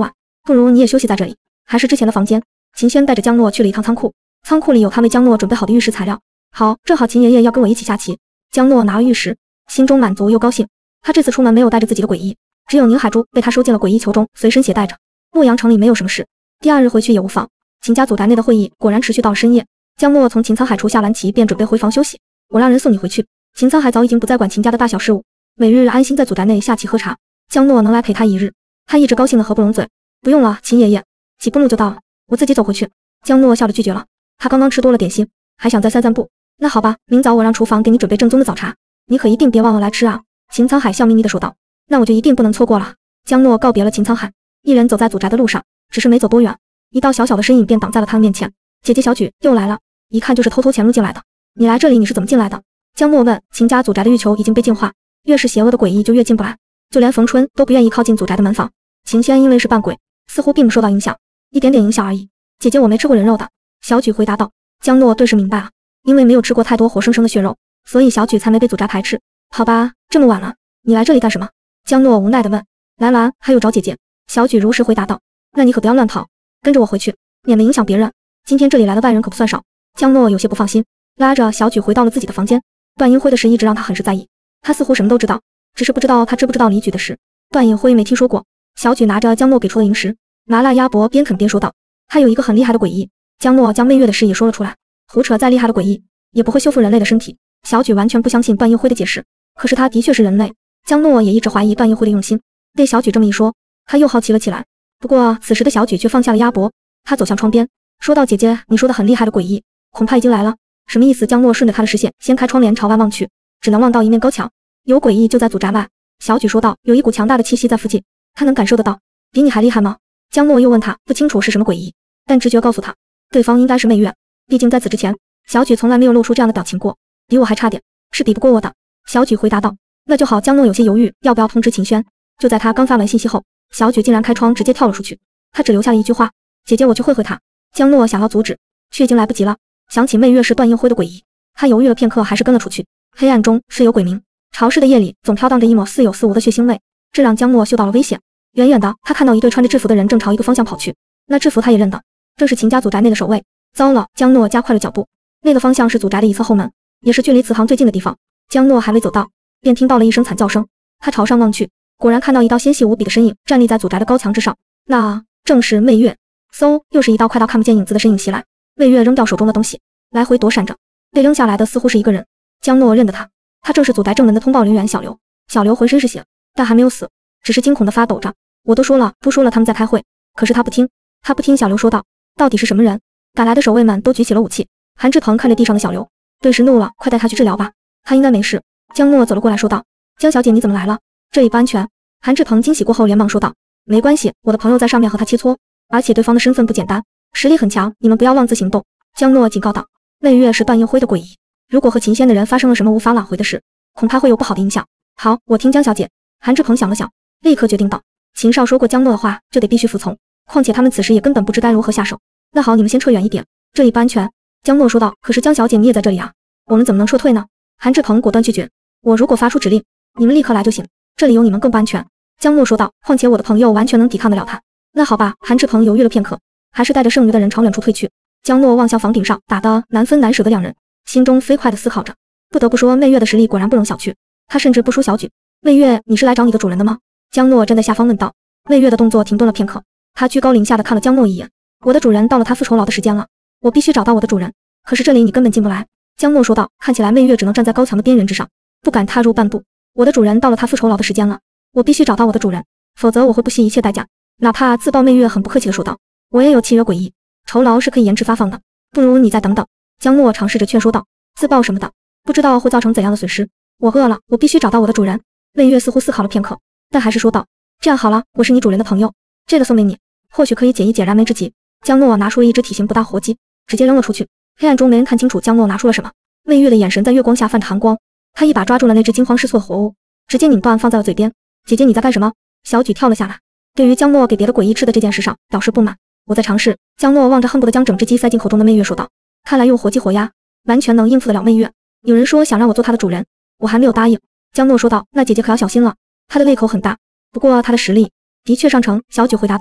不如你也休息在这里，还是之前的房间。秦轩带着江诺去了一趟仓库，仓库里有他为江诺准备好的玉石材料。好，正好秦爷爷要跟我一起下棋。江诺拿了玉石，心中满足又高兴。他这次出门没有带着自己的鬼翼，只有宁海珠被他收进了鬼翼球中，随身携带着。洛阳城里没有什么事，第二日回去也无妨。秦家祖宅内的会议果然持续到了深夜。江诺从秦沧海处下完棋，便准备回房休息。我让人送你回去。秦沧海早已经不再管秦家的大小事务，每日安心在祖宅内下棋喝茶。江诺能来陪他一日，他一直高兴的合不拢嘴。不用了，秦爷爷，几步路就到了，我自己走回去。江诺笑着拒绝了。他刚刚吃多了点心，还想再散散步。那好吧，明早我让厨房给你准备正宗的早茶，你可一定别忘了来吃啊。秦沧海笑眯眯地说道。那我就一定不能错过了。江诺告别了秦沧海，一人走在祖宅的路上，只是没走多远，一道小小的身影便挡在了他的面前。姐姐小举又来了，一看就是偷偷潜入进来的。你来这里你是怎么进来的？江诺问。秦家祖宅的玉球已经被净化，越是邪恶的诡异就越进不来，就连冯春都不愿意靠近祖宅的门房。秦轩因为是扮鬼，似乎并不受到影响，一点点影响而已。姐姐我没吃过人肉的，小举回答道。江诺顿时明白了，因为没有吃过太多活生生的血肉，所以小举才没被祖宅排斥。好吧，这么晚了，你来这里干什么？江诺无奈地问。来了，还有找姐姐。小举如实回答道。那你可不要乱逃，跟着我回去，免得影响别人。今天这里来的外人可不算少。江诺有些不放心，拉着小举回到了自己的房间。段英辉的事一直让他很是在意，他似乎什么都知道，只是不知道他知不知道李举的事。段英辉没听说过。小举拿着江诺给出的银石，麻辣鸭脖边啃边说道。他有一个很厉害的诡异。江诺将媚月的事也说了出来。胡扯，再厉害的诡异也不会修复人类的身体。小举完全不相信段英辉的解释，可是他的确是人类。江诺也一直怀疑段英辉的用心，被小举这么一说，他又好奇了起来。不过此时的小举却放下了鸭脖，他走向窗边，说道：姐姐，你说的很厉害的诡异，恐怕已经来了。什么意思？江诺顺着他的视线掀开窗帘朝外望去，只能望到一面高墙，有诡异就在祖宅外。小举说道：有一股强大的气息在附近，他能感受得到。比你还厉害吗？江诺又问他，不清楚是什么诡异，但直觉告诉他，对方应该是媚月，毕竟在此之前，小举从来没有露出这样的表情过。比我还差点，是比不过我的。小举回答道。那就好。江诺有些犹豫，要不要通知秦轩。就在他刚发完信息后，小举竟然开窗直接跳了出去，他只留下了一句话：姐姐，我去会会他。江诺想要阻止，却已经来不及了。想起媚月是段英辉的诡异，他犹豫了片刻，还是跟了出去。黑暗中是有鬼鸣，潮湿的夜里总飘荡着一抹似有似无的血腥味，这让江诺嗅到了危险。远远的，他看到一对穿着制服的人正朝一个方向跑去，那制服他也认得，正是秦家祖宅内的守卫。糟了，江诺加快了脚步，那个方向是祖宅的一侧后门，也是距离祠堂最近的地方。江诺还未走到，便听到了一声惨叫声，他朝上望去，果然看到一道纤细无比的身影站立在祖宅的高墙之上，那正是媚月。嗖，又是一道快到看不见影子的身影袭来，媚月扔掉手中的东西，来回躲闪着，被扔下来的似乎是一个人。江诺认得他，他正是祖宅正门的通报人员小刘。小刘浑身是血，但还没有死，只是惊恐的发抖着。我都说了，不说了，他们在开会，可是他不听，他不听。小刘说道。到底是什么人？赶来的守卫们都举起了武器。韩志鹏看着地上的小刘，顿时怒了，快带他去治疗吧，他应该没事。江诺走了过来说道。江小姐，你怎么来了？这里不安全。韩志鹏惊喜过后连忙说道。没关系，我的朋友在上面和他切磋，而且对方的身份不简单，实力很强，你们不要妄自行动。江诺警告道。媚月是段英辉的诡异，如果和秦仙的人发生了什么无法挽回的事，恐怕会有不好的影响。好，我听江小姐。韩志鹏想了想，立刻决定道。秦少说过江诺的话，就得必须服从，况且他们此时也根本不知该如何下手。那好，你们先撤远一点，这里不安全。江诺说道。可是江小姐你也在这里啊，我们怎么能撤退呢？韩志鹏果断拒绝。我如果发出指令，你们立刻来就行，这里有你们更不安全。江诺说道。况且我的朋友完全能抵抗得了他。那好吧。韩志鹏犹豫了片刻，还是带着剩余的人朝远处退去。江诺望向房顶上打得难分难舍的两人，心中飞快地思考着。不得不说，媚月的实力果然不容小觑，他甚至不输小举。媚月，你是来找你的主人的吗？江诺站在下方问道。媚月的动作停顿了片刻，他居高临下的看了江诺一眼。我的主人到了他复仇牢的时间了，我必须找到我的主人，可是这里你根本进不来。江诺说道。看起来媚月只能站在高墙的边缘之上，不敢踏入半步。我的主人到了他复仇牢的时间了，我必须找到我的主人，否则我会不惜一切代价，哪怕自爆。媚月很不客气的说道。我也有契约诡异，酬劳是可以延迟发放的，不如你再等等。江诺尝试着劝说道。自爆什么的，不知道会造成怎样的损失。我饿了，我必须找到我的主人。媚月似乎思考了片刻，但还是说道。这样好了，我是你主人的朋友，这个送给你，或许可以解一解燃眉之急。江诺拿出了一只体型不大活鸡，直接扔了出去。黑暗中没人看清楚江诺拿出了什么，媚月的眼神在月光下泛着寒光，他一把抓住了那只惊慌失措的活物，直接拧断放在了嘴边。姐姐你在干什么？小举跳了下来，对于江诺给别的诡异吃的这件事上表示不满。我在尝试。江诺望着恨不得将整只鸡塞进口中的媚月说道。看来用活鸡活鸭完全能应付得了媚月。有人说想让我做他的主人，我还没有答应。江诺说道。那姐姐可要小心了，他的胃口很大，不过他的实力的确上乘。小举回答道。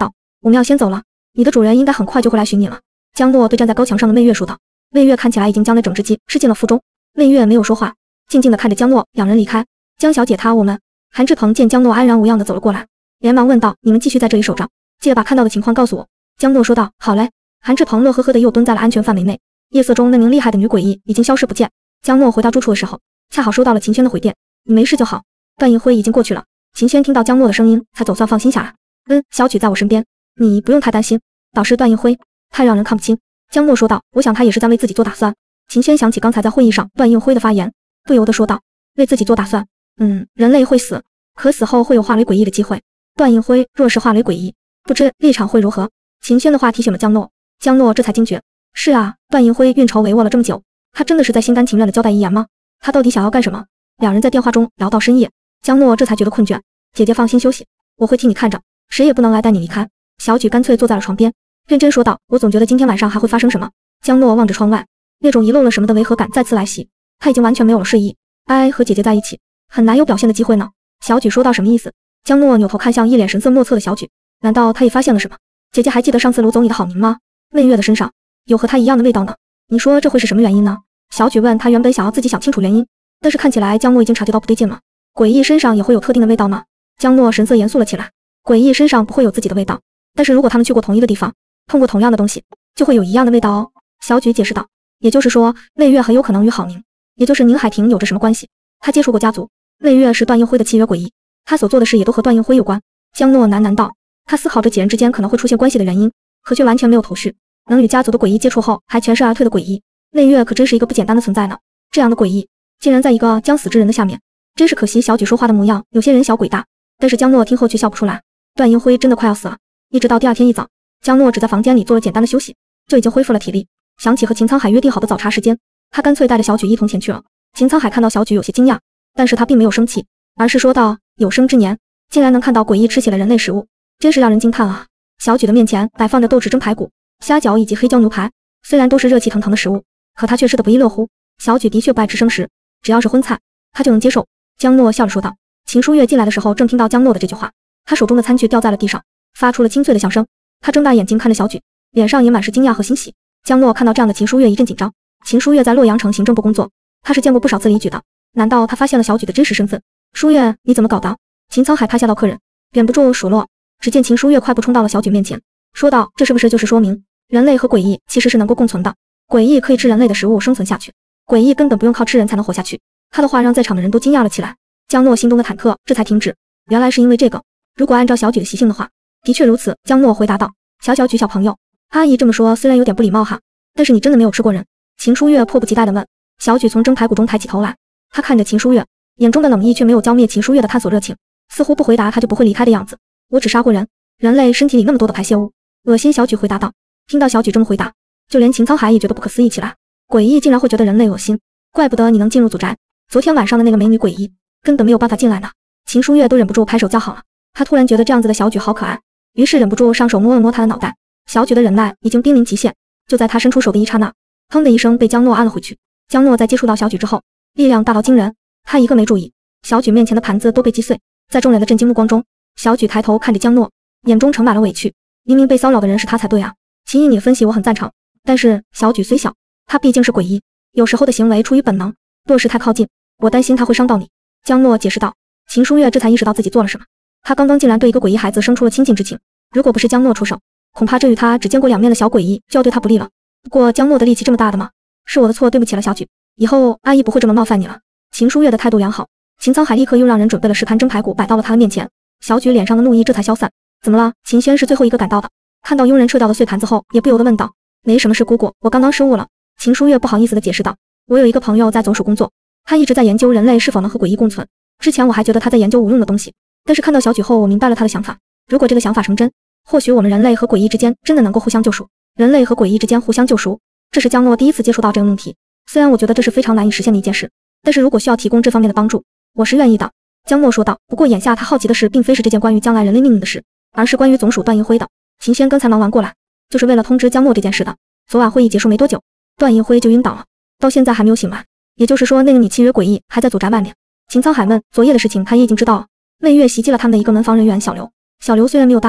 我们要先走了，你的主人应该很快就会来寻你了。江诺对站在高墙上的魏月说道。魏月看起来已经将那整只鸡吃进了腹中。魏月没有说话，静静地看着江诺两人离开。江小姐她我们……韩志鹏见江诺安然无恙地走了过来，连忙问道：你们继续在这里守着，记得把看到的情况告诉我。江诺说道：好嘞。韩志鹏乐呵呵地又蹲在了安全范围内。夜色中那名厉害的女诡异已经消失不见。江诺回到住处的时候，恰好收到了秦轩的回电：你没事就好，段应辉已经过去了。秦轩听到江诺的声音，才总算放心下来。嗯，小曲在我身边，你不用太担心。导师段应辉太让人看不清。江诺说道：我想他也是在为自己做打算。秦轩想起刚才在会议上段应辉的发言，不由得说道：为自己做打算。嗯，人类会死，可死后会有化为诡异的机会。段应辉若是化为诡异，不知立场会如何。秦轩的话提醒了江诺，江诺这才惊觉，是啊，段应辉运筹帷幄了这么久，他真的是在心甘情愿地交代遗言吗？他到底想要干什么？两人在电话中聊到深夜，江诺这才觉得困倦。姐姐放心休息，我会替你看着，谁也不能来带你离开。小曲干脆坐在了床边，认真说道：我总觉得今天晚上还会发生什么。江诺望着窗外，那种遗漏了什么的违和感再次来袭，他已经完全没有了睡意。哎，和姐姐在一起很难有表现的机会呢。小曲说道：什么意思？江诺扭头看向一脸神色莫测的小曲，难道他也发现了什么？姐姐还记得上次卢总你的好名吗？魏月的身上有和他一样的味道呢，你说这会是什么原因呢？小曲问。他原本想要自己想清楚原因，但是看起来江诺已经察觉到不对劲了。诡异身上也会有特定的味道吗？江诺神色严肃了起来。诡异身上不会有自己的味道，但是如果他们去过同一个地方，碰过同样的东西，就会有一样的味道哦。小曲解释道。也就是说，魏月很有可能与郝宁，也就是宁海婷有着什么关系？他接触过家族，魏月是段应辉的契约诡异，他所做的事也都和段应辉有关。江诺喃喃道。他思考着几人之间可能会出现关系的原因，可却完全没有头绪。能与家族的诡异接触后还全身而退的诡异，魏月可真是一个不简单的存在呢。这样的诡异竟然在一个将死之人的下面，真是可惜。小曲说话的模样有些人小鬼大，但是江诺听后却笑不出来。段应辉真的快要死了。一直到第二天一早，江诺只在房间里做了简单的休息，就已经恢复了体力。想起和秦沧海约定好的早茶时间，他干脆带着小曲一同前去了。秦沧海看到小曲有些惊讶，但是他并没有生气，而是说道：有生之年竟然能看到诡异吃起了人类食物，真是让人惊叹啊！小曲的面前摆放着豆豉蒸排骨、虾饺以及黑椒牛排，虽然都是热气腾腾的食物，可他却吃得不亦乐乎。小曲的确不爱吃生食，只要是荤菜，他就能接受。江诺笑着说道。秦书月进来的时候，正听到江诺的这句话，他手中的餐具掉在了地上，发出了清脆的响声。他睁大眼睛看着小曲，脸上也满是惊讶和欣喜。江诺看到这样的秦书月一阵紧张。秦书月在洛阳城行政部工作，他是见过不少次离举的，难道他发现了小曲的真实身份？书月，你怎么搞的？秦沧海拍下到客人，忍不住数落。只见秦书月快步冲到了小曲面前，说道：这是不是就是说明人类和诡异其实是能够共存的？诡异可以吃人类的食物生存下去，诡异根本不用靠吃人才能活下去。他的话让在场的人都惊讶了起来。江诺心中的忐忑这才停止，原来是因为这个。如果按照小曲的习性的话，的确如此。江诺回答道。小小曲小朋友，阿姨这么说虽然有点不礼貌哈，但是你真的没有吃过人？秦书月迫不及待地问。小曲从蒸排骨中抬起头来，他看着秦书月，眼中的冷意却没有浇灭秦书月的探索热情，似乎不回答他就不会离开的样子。我只杀过人，人类身体里那么多的排泄物，恶心。小曲回答道。听到小曲这么回答，就连秦沧海也觉得不可思议起来，诡异竟然会觉得人类恶心，怪不得你能进入祖宅，昨天晚上的那个美女诡异根本没有办法进来呢。秦书月都忍不住拍手叫好了，他突然觉得这样子的小曲好可爱，于是忍不住上手摸了摸她的脑袋。小曲的忍耐已经濒临极限，就在他伸出手的一刹那，砰的一声被江诺按了回去。江诺在接触到小曲之后，力量大到惊人，他一个没注意，小曲面前的盘子都被击碎。在众人的震惊目光中，小曲抬头看着江诺，眼中盛满了委屈。明明被骚扰的人是他才对啊。秦毅，你的分析我很赞成，但是小曲虽小，他毕竟是诡异，有时候的行为出于本能，若是太靠近，我担心他会伤到你。江诺解释道。秦书月这才意识到自己做了什么，他刚刚竟然对一个诡异孩子生出了亲近之情，如果不是江诺出手，恐怕这与他只见过两面的小诡异就要对他不利了。不过江诺的力气这么大的吗？是我的错，对不起了小曲，以后阿姨不会这么冒犯你了。秦书月的态度良好。秦沧海立刻又让人准备了十盘蒸排骨摆到了他的面前，小曲脸上的怒意这才消散。怎么了？秦轩是最后一个赶到的，看到佣人撤掉的碎盘子后，也不由得问道。没什么事，姑姑，我刚刚失误了。秦书月不好意思地解释道。我有一个朋友在总署工作，他一直在研究人类是否能和诡异共存。之前我还觉得他在研究无用的东西，但是看到小曲后，我明白了他的想法。如果这个想法成真，或许我们人类和诡异之间真的能够互相救赎。人类和诡异之间互相救赎，这是江诺第一次接触到这个命题。虽然我觉得这是非常难以实现的一件事，但是如果需要提供这方面的帮助，我是愿意的。江诺说道。不过眼下他好奇的事并非是这件关于将来人类命运的事，而是关于总署段应辉的。秦轩刚才忙完过来，就是为了通知江诺这件事的。昨晚会议结束没多久，段应辉就晕倒了，到现在还没有醒来。也就是说，那个你契约诡异还在祖宅外面。秦沧海问。昨夜的事情他也已经知道了。魏月袭击了他们的一个门房人员小刘，小刘虽然没有大碍，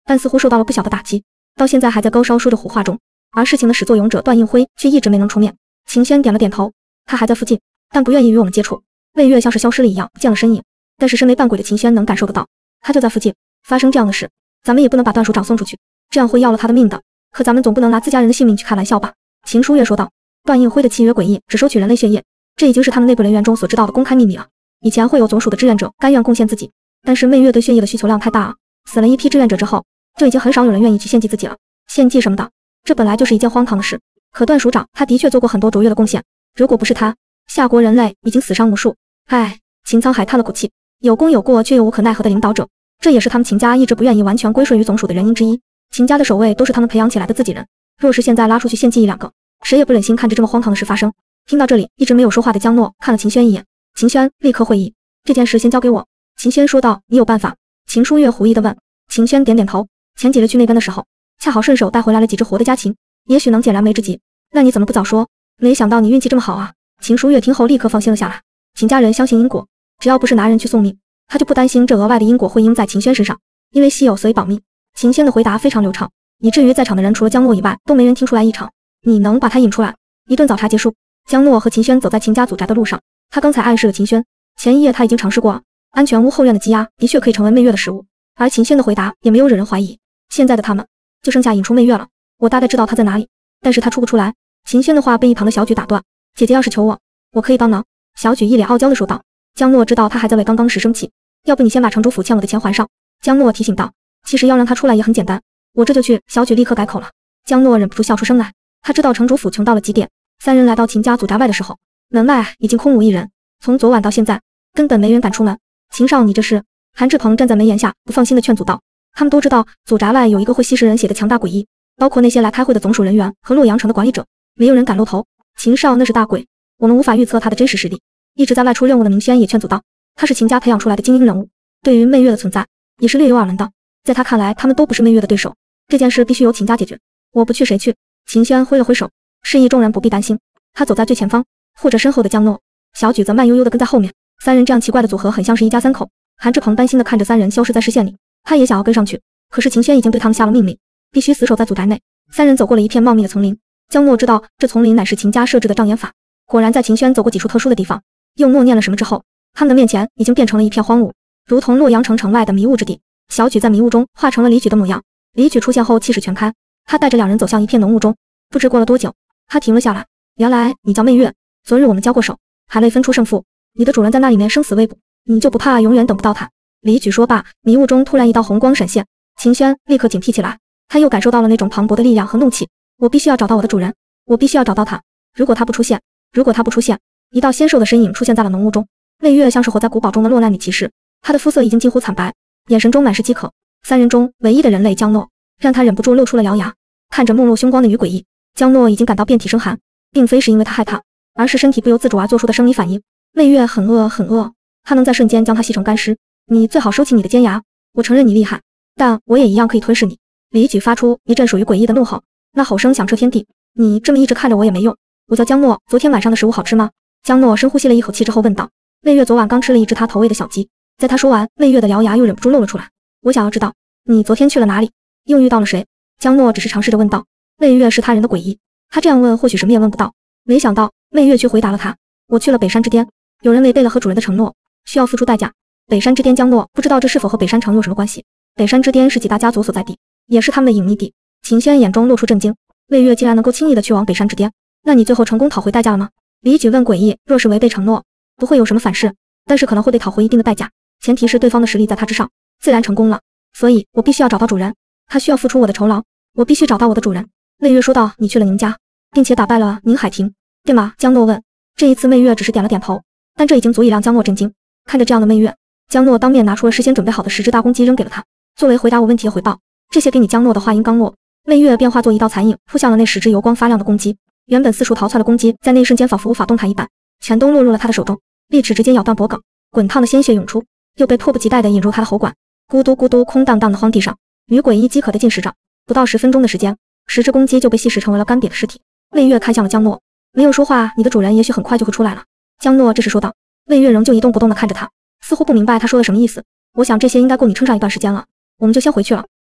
但似乎受到了不小的打击，到现在还在高烧说着胡话中。而事情的始作俑者段应辉却一直没能出面。秦轩点了点头，他还在附近，但不愿意与我们接触。魏月像是消失了一样，不见了身影。但是身为扮鬼的秦轩能感受得到，他就在附近。发生这样的事，咱们也不能把段署长送出去，这样会要了他的命的。可咱们总不能拿自家人的性命去开玩笑吧？秦书月说道。段应辉的契约诡异，只收取人类血液，这已经是他们内部人员中所知道的公开秘密了。以前会有总署的志愿者甘愿贡献自己，但是媚月对血液的需求量太大啊，死了一批志愿者之后，就已经很少有人愿意去献祭自己了。献祭什么的，这本来就是一件荒唐的事。可段署长他的确做过很多卓越的贡献，如果不是他，夏国人类已经死伤无数。唉，秦沧海叹了口气，有功有过却又无可奈何的领导者，这也是他们秦家一直不愿意完全归顺于总署的原因之一。秦家的守卫都是他们培养起来的自己人，若是现在拉出去献祭一两个，谁也不忍心看着这么荒唐的事发生。听到这里，一直没有说话的江诺看了秦轩一眼，秦轩立刻会意，这件事先交给我。秦轩说道，你有办法？秦书月狐疑地问。秦轩点点头，前几日去那边的时候，恰好顺手带回来了几只活的家禽，也许能解燃眉之急。那你怎么不早说？没想到你运气这么好啊！秦书月听后立刻放心了下来。秦家人相信因果，只要不是拿人去送命，他就不担心这额外的因果会应在秦轩身上。因为稀有所以保密。秦轩的回答非常流畅，以至于在场的人除了江诺以外都没人听出来异常。你能把他引出来？一顿早茶结束，江诺和秦轩走在秦家祖宅的路上。他刚才暗示了秦轩，前一夜他已经尝试过了，安全屋后院的鸡鸭的确可以成为媚月的食物，而秦轩的回答也没有惹人怀疑。现在的他们就剩下引出媚月了，我大概知道他在哪里，但是他出不出来。秦轩的话被一旁的小举打断，姐姐要是求我，我可以帮忙。小举一脸傲娇的说道。江诺知道他还在为刚刚时生气，要不你先把城主府欠我的钱还上。江诺提醒道，其实要让他出来也很简单，我这就去。小举立刻改口了。江诺忍不住笑出声来，他知道城主府穷到了极点。三人来到秦家祖宅外的时候，门外已经空无一人，从昨晚到现在根本没人敢出门。秦少，你这是？韩志鹏站在门檐下不放心的劝阻道。他们都知道祖宅外有一个会吸食人血的强大诡异，包括那些来开会的总署人员和洛阳城的管理者，没有人敢露头。秦少那是大鬼，我们无法预测他的真实实力。一直在外出任务的明轩也劝阻道，他是秦家培养出来的精英人物，对于媚月的存在也是略有耳闻的，在他看来他们都不是媚月的对手，这件事必须由秦家解决。我不去谁去？秦轩挥了挥手，示意众人不必担心。他走在最前方，护着身后的江诺，小举则慢悠悠地跟在后面。三人这样奇怪的组合很像是一家三口。韩志鹏担心地看着三人消失在视线里，他也想要跟上去，可是秦轩已经对他们下了命令，必须死守在祖宅内。三人走过了一片茂密的丛林，江诺知道这丛林乃是秦家设置的障眼法。果然在秦轩走过几处特殊的地方，又默念了什么之后，他们的面前已经变成了一片荒芜，如同洛阳城城外的迷雾之地。小举在迷雾中化成了李举的模样，李举出现后气势全开，他带着两人走向一片浓雾中。不知过了多久，他停了下来。原来你叫媚月，昨日我们交过手，还未分出胜负，你的主人在那里面生死未卜，你就不怕永远等不到他？李举说罢，迷雾中突然一道红光闪现，秦轩立刻警惕起来，他又感受到了那种磅礴的力量和怒气。我必须要找到我的主人，我必须要找到他。如果他不出现，如果他不出现，一道纤瘦的身影出现在了浓雾中。媚月像是活在古堡中的落难女骑士，她的肤色已经近乎惨白，眼神中满是饥渴。三人中唯一的人类江诺，让他忍不住露出了獠牙。看着目露凶光的女诡异，江诺已经感到遍体生寒，并非是因为他害怕，而是身体不由自主而做出的生理反应。媚月很饿很饿，他能在瞬间将他吸成干尸。你最好收起你的尖牙，我承认你厉害，但我也一样可以吞噬你。李举发出一阵属于诡异的怒吼，那吼声响彻天地。你这么一直看着我也没用。我叫江诺，昨天晚上的食物好吃吗？江诺深呼吸了一口气之后问道。媚月昨晚刚吃了一只他投喂的小鸡。在他说完，媚月的獠牙又忍不住露了出来。我想要知道，你昨天去了哪里？又遇到了谁？江诺只是尝试着问道。媚月是他人的诡异，他这样问或许什么也问不到，没想到媚月却回答了他。我去了北山之巅，有人违背了和主人的承诺，需要付出代价。北山之巅，江诺不知道这是否和北山城有什么关系。北山之巅是几大家族所在地，也是他们的隐秘地。秦轩眼中露出震惊，媚月竟然能够轻易的去往北山之巅，那你最后成功讨回代价了吗？李举问诡异，若是违背承诺，不会有什么反噬，但是可能会被讨回一定的代价，前提是对方的实力在他之上，自然成功了。所以我必须要找到主人，他需要付出我的酬劳，我必须找到我的主人。媚月说道，你去了宁家，并且打败了宁海婷，对吗？江诺问。这一次媚月只是点了点头，但这已经足以让江诺震惊。看着这样的媚月，江诺当面拿出了事先准备好的十只大公鸡扔给了他，作为回答我问题的回报。这些给你。江诺的话音刚落，媚月便化作一道残影扑向了那十只油光发亮的公鸡。原本四处逃窜的公鸡在那一瞬间仿佛无法动弹一般，全都落入了他的手中，利齿直接咬断脖颈，滚烫的鲜血涌出，又被迫不及待地引入他的喉管。咕嘟咕嘟，空荡荡的荒地上，女鬼一饥渴地进食着，不到十分钟的时间，十只公鸡就被吸食成为了干瘪的尸体。媚月看向了江诺，没有说话。你的主人也许很快就会出来了。江诺这时说道。媚月仍旧一动不动地看着他，似乎不明白他说的什么意思。我想这些应该够你撑上一段时间了，我们就先回去了。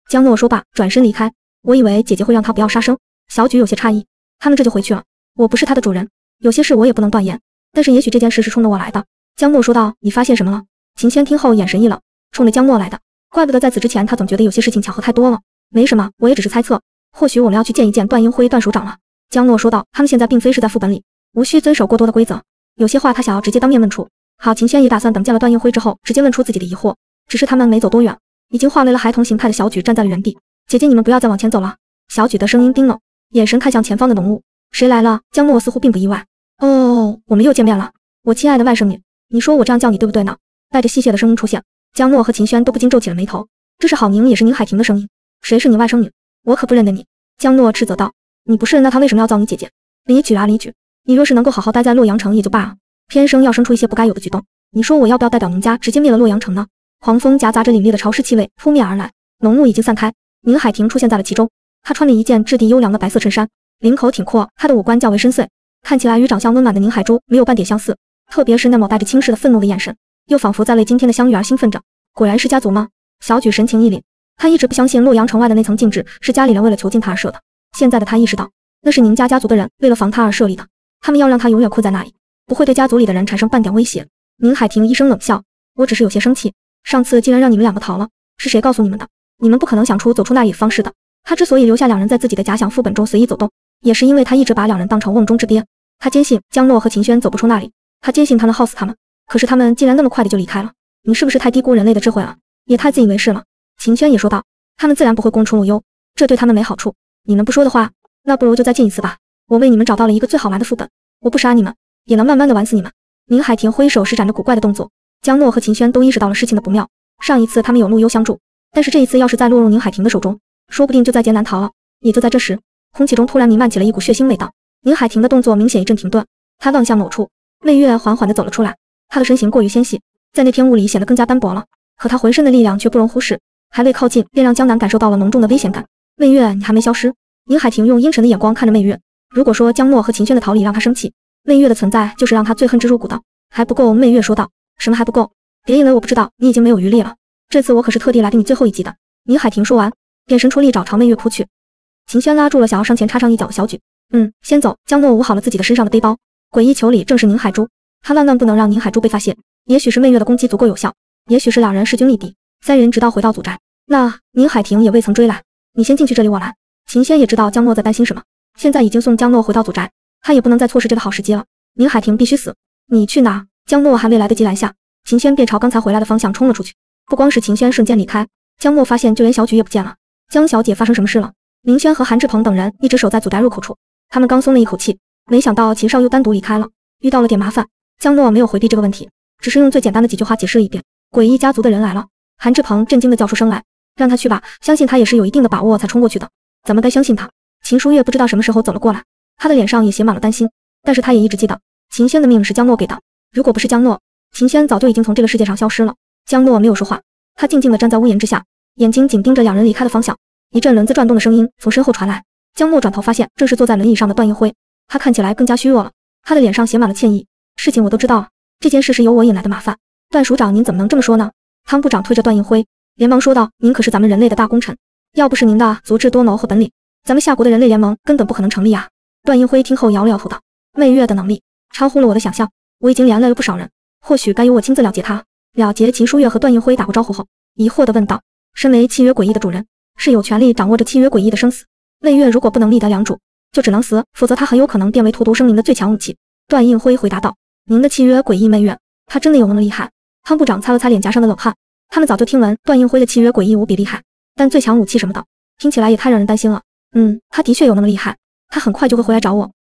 江诺说罢，转身离开。我以为姐姐会让他不要杀生。小举有些诧异，他们这就回去了。我不是他的主人，有些事我也不能断言，但是也许这件事是冲着我来的。江诺说道，你发现什么了？秦轩听后眼神一冷，冲着江诺来的。怪不得在此之前他总觉得有些事情巧合太多了。没什么，我也只是猜测，或许我们要去见一见段英辉段署长了。江诺说道，他们现在并非是在副本里，无需遵守过多的规则。有些话他想要直接当面问出。好，秦轩也打算等见了段英辉之后，直接问出自己的疑惑。只是他们没走多远，已经化为了孩童形态的小举站在了原地。姐姐，你们不要再往前走了。小举的声音冰冷，眼神看向前方的浓雾。谁来了？江诺似乎并不意外。哦，我们又见面了，我亲爱的外甥女，你说我这样叫你对不对呢？带着戏谑的声音出现，江诺和秦轩都不禁皱起了眉头。这是郝宁也是宁海婷的声音。谁是你外甥女？我可不认得你。江诺斥责道。你不是，那他为什么要造你姐姐？李举啊李举，你若是能够好好待在洛阳城也就罢了，偏生要生出一些不该有的举动。你说我要不要代表宁家直接灭了洛阳城呢？狂风夹杂着凛冽的潮湿气味扑面而来，浓雾已经散开，宁海婷出现在了其中。她穿了一件质地优良的白色衬衫，领口挺阔，她的五官较为深邃，看起来与长相温婉的宁海珠没有半点相似，特别是那抹带着轻视的愤怒的眼神，又仿佛在为今天的相遇而兴奋着。果然是家族吗？小举神情一凛，他一直不相信洛阳城外的那层禁制是家里人为了囚禁他而设的，现在的他意识到，那是宁家家族的人为了防他而设立的，他们要让他永远困在那里，不会对家族里的人产生半点威胁。宁海婷一声冷笑，我只是有些生气，上次竟然让你们两个逃了，是谁告诉你们的？你们不可能想出走出那里的方式的。他之所以留下两人在自己的假想副本中随意走动，也是因为他一直把两人当成瓮中之鳖。他坚信江诺和秦轩走不出那里，他坚信他能耗死他们，可是他们竟然那么快的就离开了。你是不是太低估人类的智慧了？也太自以为是了。秦轩也说道，他们自然不会供出洛幽，这对他们没好处。你们不说的话，那不如就再进一次吧。我为你们找到了一个最好玩的副本，我不杀你们，也能慢慢的玩死你们。宁海婷挥手施展着古怪的动作，江诺和秦轩都意识到了事情的不妙。上一次他们有洛幽相助，但是这一次要是再落入宁海婷的手中，说不定就在劫难逃了。也就在这时，空气中突然弥漫起了一股血腥味道。宁海婷的动作明显一阵停顿，她望向某处，魏月缓缓地走了出来，她的身形过于纤细，在那片雾里显得更加单薄了，可她浑身的力量却不容忽视，还未靠近便让江南感受到了浓重的危险感。魏月，你还没消失。宁海婷用阴沉的眼光看着魏月，如果说江诺和秦轩的逃离让她生气，魏月的存在就是让她最恨之入骨的。还不够。魏月说道。什么还不够？别以为我不知道，你已经没有余力了，这次我可是特地来给你最后一击的。宁海婷说完，便伸出利爪朝魏月扑去。秦轩拉住了想要上前插上一脚的小举。嗯，先走。江诺捂好了自己的身上的背包，诡异球里正是宁海珠，他万万不能让宁海珠被发现。也许是魏月的攻击足够有效，也许是两人势均力敌，三人直到回到祖宅。那宁海婷也未曾追来，你先进去，这里我来。秦轩也知道江诺在担心什么，现在已经送江诺回到祖宅，他也不能再错失这个好时机了。宁海婷必须死。你去哪？江诺还没来得及拦下，秦轩便朝刚才回来的方向冲了出去。不光是秦轩瞬间离开，江诺发现就连小举也不见了。江小姐发生什么事了？林轩和韩志鹏等人一直守在祖宅入口处，他们刚松了一口气，没想到秦少又单独离开了，遇到了点麻烦。江诺没有回避这个问题，只是用最简单的几句话解释了一遍。诡异家族的人来了。韩志鹏震惊地叫出声来，让他去吧，相信他也是有一定的把握才冲过去的。咱们该相信他。秦书月不知道什么时候走了过来，他的脸上也写满了担心，但是他也一直记得秦轩的命是江诺给的，如果不是江诺，秦轩早就已经从这个世界上消失了。江诺没有说话，他静静地站在屋檐之下，眼睛紧盯着两人离开的方向。一阵轮子转动的声音从身后传来，江诺转头发现正是坐在轮椅上的段英辉，他看起来更加虚弱了，他的脸上写满了歉意。事情我都知道了，这件事是由我引来的麻烦。段署长您怎么能这么说呢？汤部长推着段英辉，连忙说道，您可是咱们人类的大功臣，要不是您的足智多谋和本领，咱们夏国的人类联盟根本不可能成立啊。段英辉听后摇了摇头道，魏月的能力超乎了我的想象，我已经连累了不少人，或许该由我亲自了结他。了结。秦书月和段英辉打过招呼后，疑惑地问道，身为契约诡异的主人，是有权利掌握着契约诡异的生死。魏月如果不能立得良主，就只能死，否则他很有可能变为荼毒生灵的最强武器。段英辉回答道，您的契约诡异媚月，他真的有那么厉害？汤部长擦了擦脸颊上的冷汗，他们早就听闻段英辉的契约诡异无比厉害，但最强武器什么的，听起来也太让人担心了。嗯，他的确有那么厉害，他很快就会回来找我，